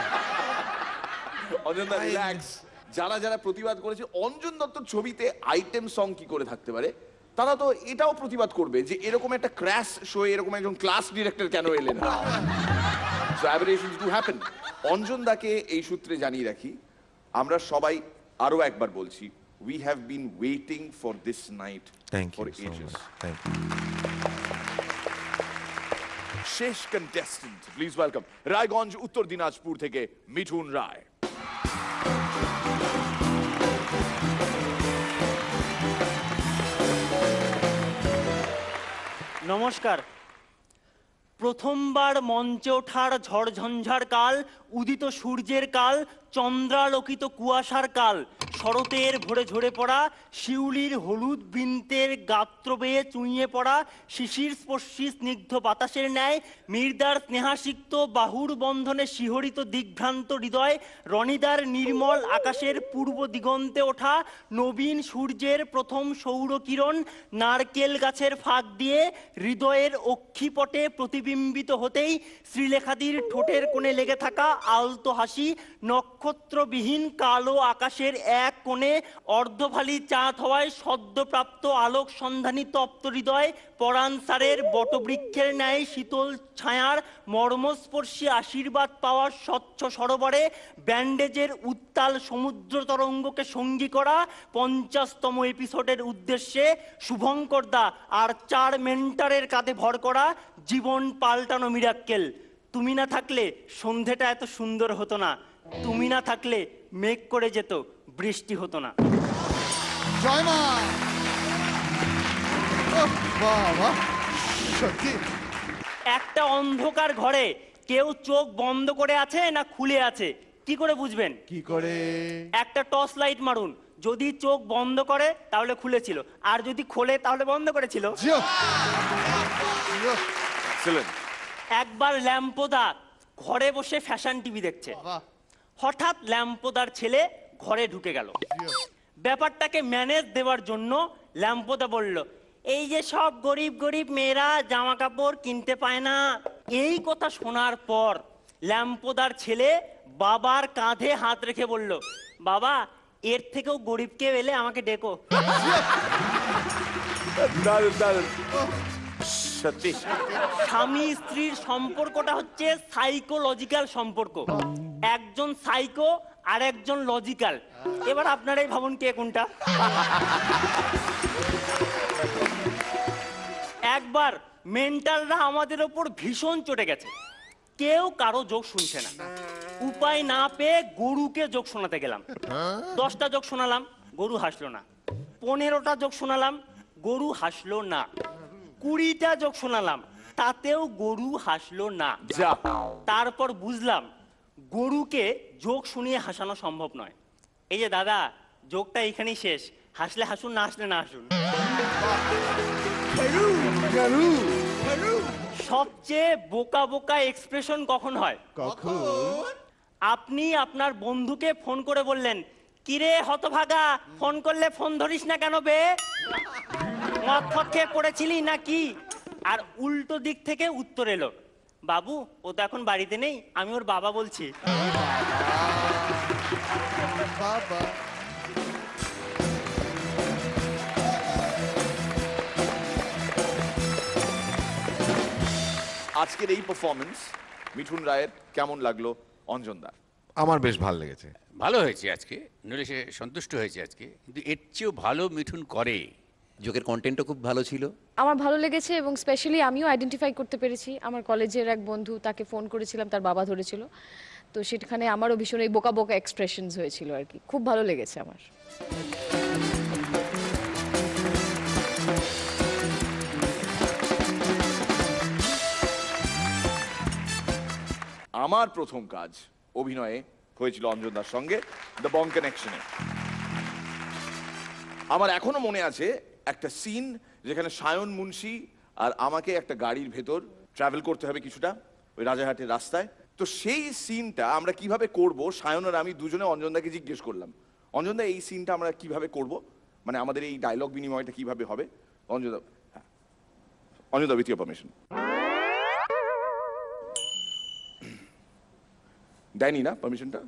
অঞ্জন দা রিল্যাক্স। যারা যারা প্রতিবাদ করেছে অঞ্জন দত্তর ছবিতে আইটেম সং কি করে থাকতে পারে, তারা তো এটাও প্রতিবাদ করবে যে এরকম একটা ক্র্যাশ শো এরকম একজন ক্লাস ডিরেক্টর কেন এলেন না। So aberrations do happen. Anjan দাকে এই সূত্রে জানিয়ে রাখি, আমরা সবাই আরো একবার বলছি, we have been waiting for this night for ages. Thank you. শেষ contestant, please welcome Raiganj Uttar Dinajpur থেকে মিঠুন রায়। নমস্কার। প্রথমবার মঞ্চে ওঠার ঝড়ঝঞ্ঝার কাল, উদিত সূর্যের কাল, চন্দ্রালোকিত কুয়াশার কাল, শরতের ভোরে ঝরে পড়া, শিউলির হলুদ বৃন্তের গাত্র বেয়ে চুঁইয়ে পড়া, শিশির স্পর্শী স্নিগ্ধ বাতাসের ন্যায় মির্দার স্নেহাসিক্ত বাহুর বন্ধনে শিহরিত দিগ্ভ্রান্ত হৃদয়, রনিদার নির্মল আকাশের পূর্ব দিগন্তে ওঠা নবীন সূর্যের প্রথম সৌরকিরণ নারকেল গাছের ফাঁক দিয়ে হৃদয়ের অক্ষিপটে প্রতিবিম্বিত হতেই শ্রীলেখাদির ঠোঁটের কোণে লেগে থাকা আলতো হাসি, নক্ষত্রবিহীন কালো আকাশের এক কোণে অর্ধভালি চাঁদ হওয়ায় সদ্যপ্রাপ্ত আলোক সন্ধানী তপ্ত হৃদয়, পরাণসারের বটবৃক্ষের ন্যায় শীতল ছায়ার মর্মস্পর্শী আশীর্বাদ পাওয়ার স্বচ্ছ সরোবরে ব্যান্ডেজের উত্তাল সমুদ্র তরঙ্গকে সঙ্গী করা 50তম এপিসোডের উদ্দেশ্যে শুভঙ্কর দা আর 4 মেন্টারের কাঁধে ভর করা জীবন পাল্টানো মিরাক্কেল। তুমি না থাকলে সন্ধেটা এত সুন্দর হতো না, তুমি না থাকলে মেঘ করে যেত, বৃষ্টি হতো না। জয় মা। বাবা সত্যি একটা অন্ধকার ঘরে কেউ চোখ বন্ধ করে আছে না খুলে আছে কি করে বুঝবেন? কি করে? একটা টর্চ লাইট মারুন, যদি চোখ বন্ধ করে তাহলে খুলেছিল, আর যদি খোলে তাহলে বন্ধ করেছিল। একবার ল্যাম্পোদা ঘরে বসে ফ্যাশন টিভি দেখছে, হঠাৎ ল্যাম্পোদার ছেলে ঘরে ঢুকে গেল। ব্যাপারটাকে ম্যানেজ দেওয়ার জন্য ল্যাম্পোদা বলল, এই যে সব গরিব গরিব মেয়েরা জামা কাপড় কিনতে পায় না। এই কথা শোনার পর ল্যাম্পোদার ছেলে বাবার কাঁধে হাত রেখে বলল, বাবা এর থেকেও গরিব কেউ এলে আমাকে ডেকো। সত্যি স্বামী স্ত্রীর সম্পর্কটা হচ্ছে সাইকোলজিক্যাল সম্পর্ক, একজন সাইকো আর একজন লজিক্যাল। এবার আপনারাই ভাবুন কে কোনটা। একবার মেন্টালরা আমাদের ওপর ভীষণ চটে গেছে, কেউ কারো যোগ শুনছে না। উপায় না পেয়ে গরুকে যোগ শোনাতে গেলাম। 10টা যোগ শোনালাম, গরু হাসলো না। 15টা যোগ শোনালাম, গরু হাসলো না। 20টা যোগ শোনালাম, তাতেও গরু হাসলো না। তারপর বুঝলাম গরুকে যোগ শুনিয়ে হাসানো সম্ভব নয়। এই যে দাদা, যোগটা এখানেই শেষ, হাসলে হাসুন, না হাসলে না হাসুন। সবচেয়ে বোকা বোকা এক্সপ্রেশন কখন হয়? কখন? আপনি আপনার বন্ধুকে ফোন করে বললেন, কিরে হতভাগা, ফোন করলে ফোন ধরিস না কেন বে? মদ ফদ খেয়ে পড়েছিলি নাকি? আর উল্টো দিক থেকে উত্তর এলো, বাবু ও তো এখন বাড়িতে নেই, আমি ওর বাবা বলছি। বাবা আজকের এই পারফরমেন্স মিঠুন রায়ের কেমন লাগলো অঞ্জনদার? আমার বেশ ভালো লেগেছে। ভালো হয়েছে আজকে, নইলে সে সন্তুষ্ট হয়েছে আজকে, কিন্তু এর চেয়েও ভালো মিঠুন করে। যোগের কন্টেন্টও খুব ভালো ছিল। আমার ভালো লেগেছে এবং স্পেশালি আমিও আইডেন্টিফাই করতে পেরেছি। আমার কলেজের এক বন্ধু, তাকে ফোন করেছিলাম, তার বাবা ধরেছিল, তো সেখানে আমারও ভীষণ এই বোকা বোকা এক্সপ্রেশনস হয়েছিল আর কি। খুব ভালো লেগেছে আমার। আমার প্রথম কাজ অভিনয়ে হয়েছিল অঞ্জনদার সঙ্গে দ্য বং কানেকশনে। আমার এখনো মনে আছে একটা সিন যেখানে সায়ন মুন্সি আর আমাকে একটা গাড়ির ভেতর ট্রাভেল করতে হবে কিছুটা ওই রাজারহাটের রাস্তায়। তো সেই সিনটা আমরা কিভাবে করব, সায়ন আর আমি দুজনে অঞ্জনদাকে জিজ্ঞেস করলাম, অঞ্জনদা এই সিনটা আমরা কিভাবে করব, মানে আমাদের এই ডায়লগ বিনিময়টা কিভাবে হবে? অঞ্জনদা, হ্যাঁ অঞ্জনদা, উইথ ইওর পারমিশন। দেয়নি না পারমিশনটা?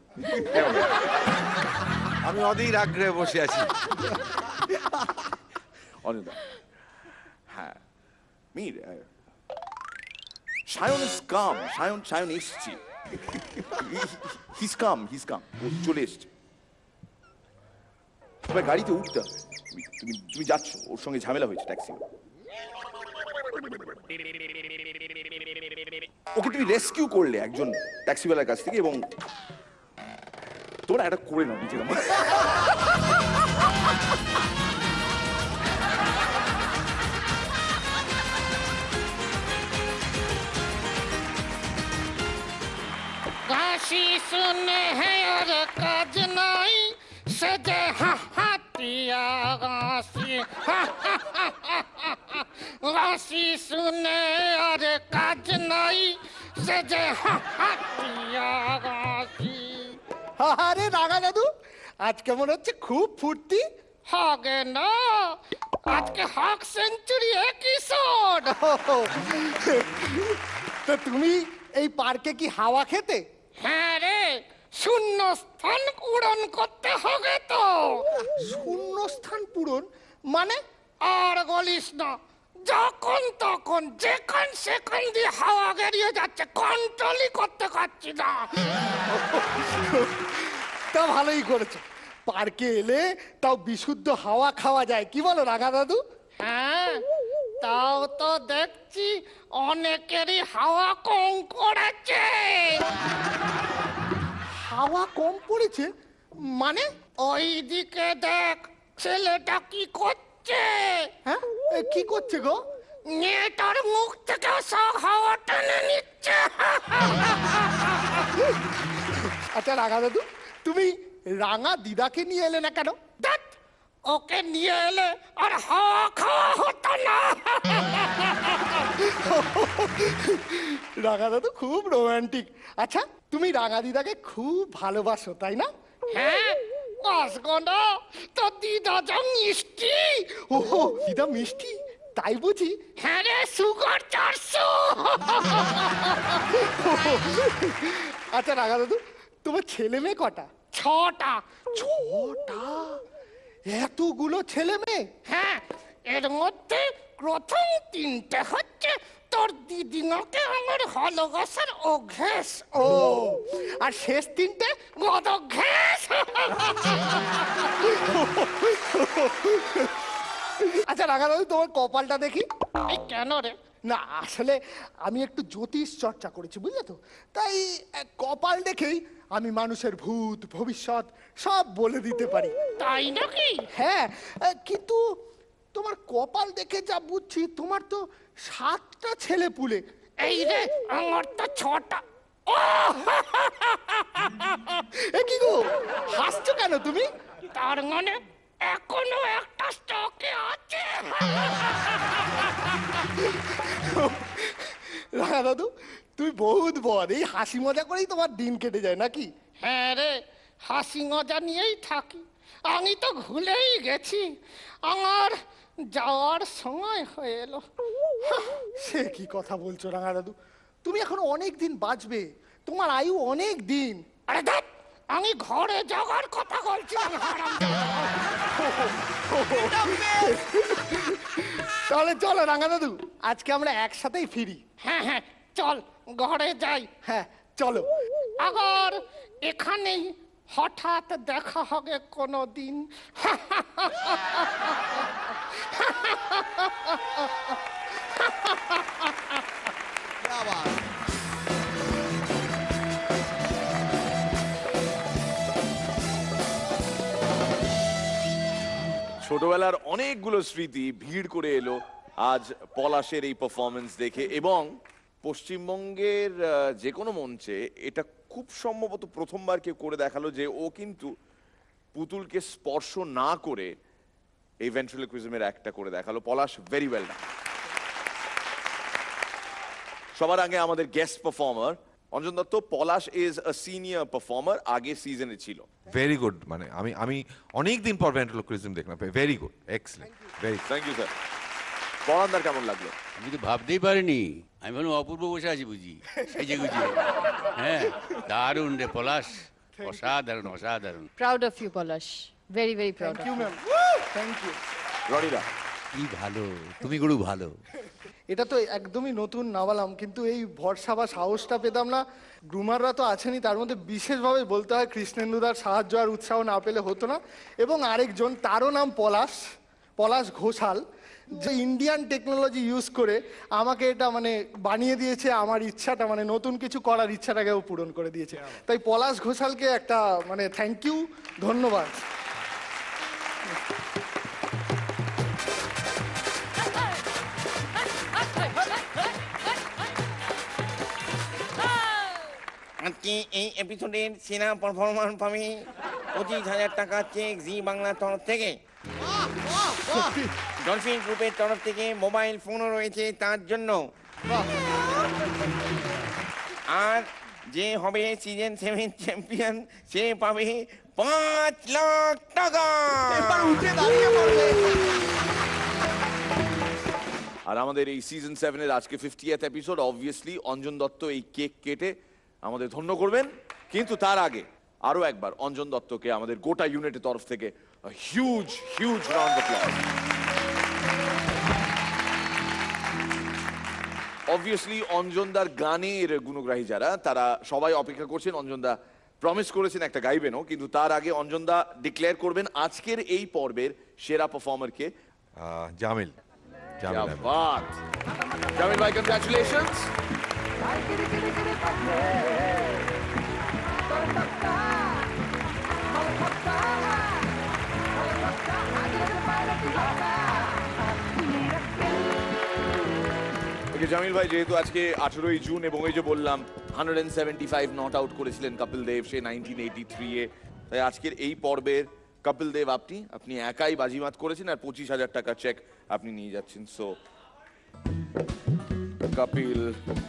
আমি অধীর আগ্রহে বসে আছি। অনিদা, হ্যাঁ মীর, সায়ন ইজ কাম, সায়ন এসছি, হিজ কাম, ও চলে এসছে। তোমার গাড়িতে উঠতে হবে, তুমি যাচ্ছ, ওর সঙ্গে ঝামেলা হয়েছে ট্যাক্সি, ওকে তুমি রেস্কিউ করলে একজন ট্যাক্সিওয়ালার কাছ থেকে, এবং তোমরা একটা করে নাও নিজের। কাশি শুনে আর কাজ নাই, সেজে হাতিয়া গাছি, কাশি শুনে আর কাজ নাই, সেজে হাতিয়া গাছি। আরে রাগা দাদু, আজকে মনে হচ্ছে খুব ফুর্তি। হবে না, আজকে হাফ সেঞ্চুরি এপিসোড। তো তুমি এই পার্কে কি হাওয়া খেতে? হ্যাঁ রে, শূন্য স্থান পূরণ করতে হবে তো। শূন্য স্থান পূরণ মানে? আর বলিস না, যখন তখন যেখান সেখান দিয়ে হাওয়া গড়িয়ে যাচ্ছে, কন্ট্রোলই করতে পারছি না। তা ভালোই করেছো, পার্কে এলে তাও বিশুদ্ধ হাওয়া খাওয়া যায়, কি বলো রাগা দাদু? হ্যাঁ, তাও তো দেখছি অনেকেরই হাওয়া কম পড়েছে। হাওয়া কম পড়েছে মানে? ওই দিকে দেখ, ছেলেটা কি করছে। হ্যাঁ, কি করছে গো? মেয়েটার মুখ থেকে সব হাওয়া টেনে নিচ্ছে। আচ্ছা রাগা দাদু, তুমি রাঙা দিদাকে নিয়ে এলে না কেন? ওকে নিয়ে এলে আর হাওয়া খাওয়া হতো না। রাঙা দাদু খুব রোমান্টিক। আচ্ছা, তুমি রাঙা দিদাকে খুব ভালোবাসো তাই না? হ্যাঁ, বাসগো না, তো দিদা যা মিষ্টি। ও দিদা মিষ্টি, তাই বুঝি? হ্যাঁ রে, সুগার 400। আচ্ছা রাঙা দাদু, তোমার ছেলে মেয়ে কটা? 6টা। 6টা? এতগুলো ছেলে মেয়ে? হ্যাঁ, এর মধ্যে প্রথম 3টে হচ্ছে তোর দিদিমাকে আমার ভালোবাসার অভ্যেস। ও, আর শেষ 3টে গদঘেস। আচ্ছা রাঙা দাদু, তোমার কপালটা দেখি। এই কেন রে? না আসলে আমি একটু জ্যোতিষ চর্চা করেছি, বুঝলে তো, তাই কপাল দেখেই আমি মানুষের ভূত ভবিষ্যৎ সব বলে দিতে পারি। তাই নাকি? হ্যাঁ, কিন্তু তোমার কপাল দেখে যা বুঝছি, তোমার তো 7টা ছেলে পুলে। এই রে, আমার তো 6টা। এ কি গো, হাসছো কেন তুমি? তার মানে এখনো একটা স্টকে আছে। রাঙা দাদু, তুমি বহুত বড়, এই হাসি মজা করেই তোমার দিন কেটে যায় নাকি? হ্যাঁ রে, হাসি মজা নিয়েই থাকি। আমি তো ভুলেই গেছি, আমার যাওয়ার সময় হয়ে এলো। সে কি কথা বলছো রাঙা দাদু, তুমি এখন অনেক দিন বাঁচবে, তোমার আয়ু অনেক দিন। আরে দেখ, আমি ঘরে যাওয়ার কথা বলছিলাম। তাহলে চলো রাঙা দাদু, আজকে আমরা একসাথেই ফিরি। হ্যাঁ হ্যাঁ, চল ঘরে যাই। হ্যাঁ চলো। আবার এখানেই হঠাৎ দেখা হবে কোনো দিন। ছোটবেলার অনেকগুলো স্মৃতি ভিড় করে এলো আজ পলাশের এই পারফরমেন্স দেখে, এবং পশ্চিমবঙ্গের যে কোনো মঞ্চে এটা খুব সম্ভবত প্রথমবার কেউ করে দেখালো যে ও কিন্তু পুতুলকে স্পর্শ না করে এই ভেন্ট্রিলোকুইজমের একটা করে দেখালো। Palash, very well done. সবার আগে আমাদের guest performer Anjan Dutta. Palash is a senior performer, আগে সিজনে ছিল। ভেরি গুড, মানে আমি অনেক দিন পর ভেন্ট্রিলোকুইজম দেখলাম, very good, excellent, very thank you sir. পরানদার কেমন লাগলো? আমি তো ভাবতেই পারিনি, আমি বললাম অপূর্ব বসে আছি বুঝি সেজে গুজিয়ে। হ্যাঁ, দারুণ রে পলাশ, অসাধারণ অসাধারণ। Proud of you Palash, very very proud of you. Thank you. রনিদা, কি ভালো, তুমি গুরু ভালো। এটা তো একদমই নতুন নামালাম, কিন্তু এই ভরসা বা সাহসটা পেতাম না। গ্রুমাররা তো আছেনই, তার মধ্যে বিশেষভাবে বলতে হয় কৃষ্ণেন্দুদার সাহায্য আর উৎসাহ না পেলে হতো না। এবং আরেকজন, তারও নাম পলাশ, পলাশ ঘোষাল, যে ইন্ডিয়ান টেকনোলজি ইউজ করে আমাকে এটা মানে বানিয়ে দিয়েছে, আমার ইচ্ছাটা মানে নতুন কিছু করার ইচ্ছাটাকেও পূরণ করে দিয়েছে। তাই পলাশ ঘোষালকে একটা মানে থ্যাংক ইউ, ধন্যবাদ। আজকে এই এপিসোডের সেরা পারফরম্যান্স পাবে 25,000 টাকা চেক জি বাংলার তরফ থেকে। ডলফিন গ্রুপের তরফ থেকে মোবাইল ফোনও রয়েছে তার জন্য। আর যে হবে সিজন 7 চ্যাম্পিয়ন সে পাবে 5 লাখ টাকা। আর আমাদের এই সিজন 7 এর আজকে 50th episode, obviously Anjan Dutta এই কেক কেটে আমাদের ধন্য করবেন। কিন্তু তার আগে আরো একবার অঞ্জন দত্তকে আমাদের গোটা ইউনিটের তরফ থেকে huge huge round of applause. Obviously অঞ্জনদার গানের গুণগ্রাহী যারা, তারা সবাই অপেক্ষা করছেন। অঞ্জনদা প্রমিস করেছেন একটা গাইবেনও, কিন্তু তার আগে অঞ্জনদা ডিক্লেয়ার করবেন আজকের এই পর্বের সেরা পারফর্মারকে। জামিল। জামিল ভাই, কংগ্রাচুলেশনস। জামিল ভাই, যেহেতু আজকে 18ই জুন এবং এই যে বললাম 175 নট আউট করেছিলেন কপিল দেব সে 1983 এ, তাই আজকের এই পর্বের কপিল দেব আপনি একাই বাজিমাত করেছেন আর 25,000 টাকা চেক আপনি নিয়ে যাচ্ছেন। সো কপিল,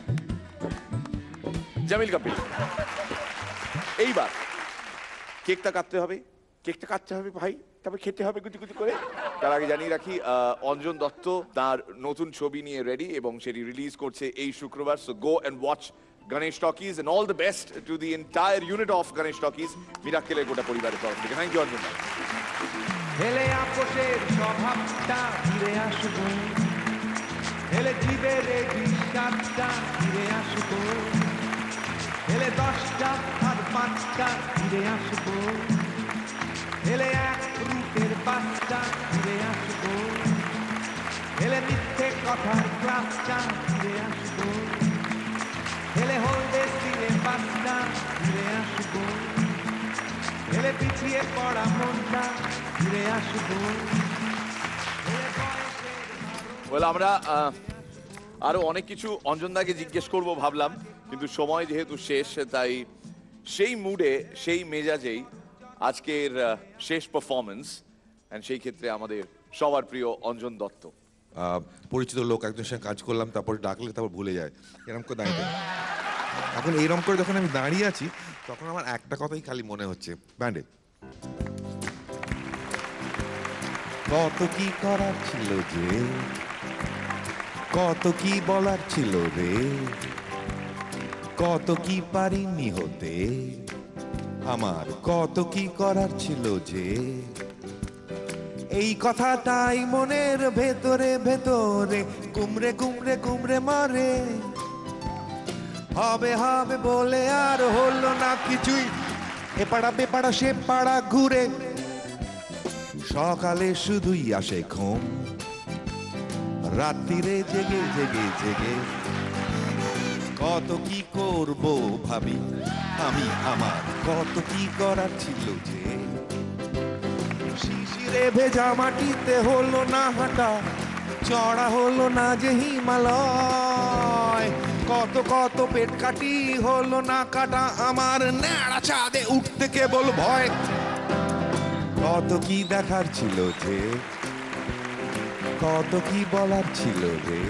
জামিল কপিল, এইবার কেকটা কাটতে হবে ভাই, তারপর খেতে হবে গুটি গুটি করে। তার আগে জানিয়ে রাখি অঞ্জন দত্ত তার নতুন ছবি নিয়ে রেডি এবং সেটি রিলিজ করছে এই শুক্রবার। So go and watch Ganesh Talkies, and all the best to the entire unit of Ganesh Talkies, মিরাক্কেলের গোটা পরিবারের তরফ থেকে। Thank you Anjan da. হেলে আপোষের স্বভাবটা ফিরে আসবো, হেলে জীবের এই বিশ্বাসটা ফিরে আসবো, হেলে 10টা আর 5টা ফিরে আসবো, হেলে এক রূপের বাচ্চা ফিরে আসবো, হেলে মিথ্যে কথার ক্লাসটা ফিরে আসবো, হেলে হলদে সিনেমাটা ফিরে আসবো, হেলে পিছিয়ে পড়া মনটা ফিরে আসবো। আমরা আরো অনেক কিছু অঞ্জনদাকে জিজ্ঞেস করব ভাবলাম, কিন্তু সময় যেহেতু শেষ, তাই সেই মুডে সেই মেজাজেই আজকের শেষ পারফরমেন্স, এন্ড সেই ক্ষেত্রে আমাদের সবার প্রিয় অঞ্জন দত্ত। পরিচিত লোক একজনের সঙ্গে কাজ করলাম, তারপর ডাকলে তারপর ভুলে যায়, এরকম করে দাঁড়িয়ে। এখন এইরকম করে যখন আমি দাঁড়িয়ে আছি তখন আমার একটা কথাই খালি মনে হচ্ছে, ব্যান্ডে কত কি করার ছিল যে, কত কি বলার ছিল রে, কত কি পারিনি হতে, আমার কত কি করার ছিল যে। এই কথাটাই মনের ভেতরে ভেতরে কুমড়ে কুমড়ে কুমড়ে মরে। হবে হবে বলে আর হলো না কিছুই, এ পাড়া বেপাড়া সে পাড়া ঘুরে। সকালে শুধুই আসে ঘুম, রাত্রিরে জেগে জেগে জেগে। কত কি করব ভাবি আমি, আমার কত কি করার ছিল যে। শিশিরে ভেজা মাটিতে হলো না হাঁটা, চড়া হলো না যে হিমালয়। কত কত পেট কাটি হলো না কাটা, আমার ন্যাড়া চাঁদে উঠতে কেবল ভয়। কত কি দেখার ছিল যে, কত কি বলার ছিল রে,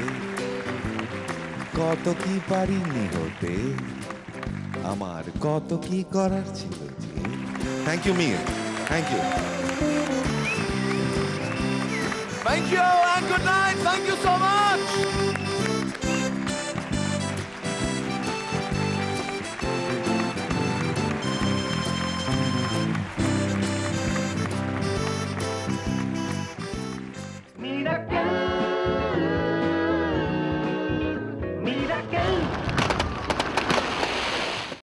কত কি পারিনি হতে, আমার কত কি করার ছিল যে। Thank you Mir, thank you. Thank you and good night. Thank you so much.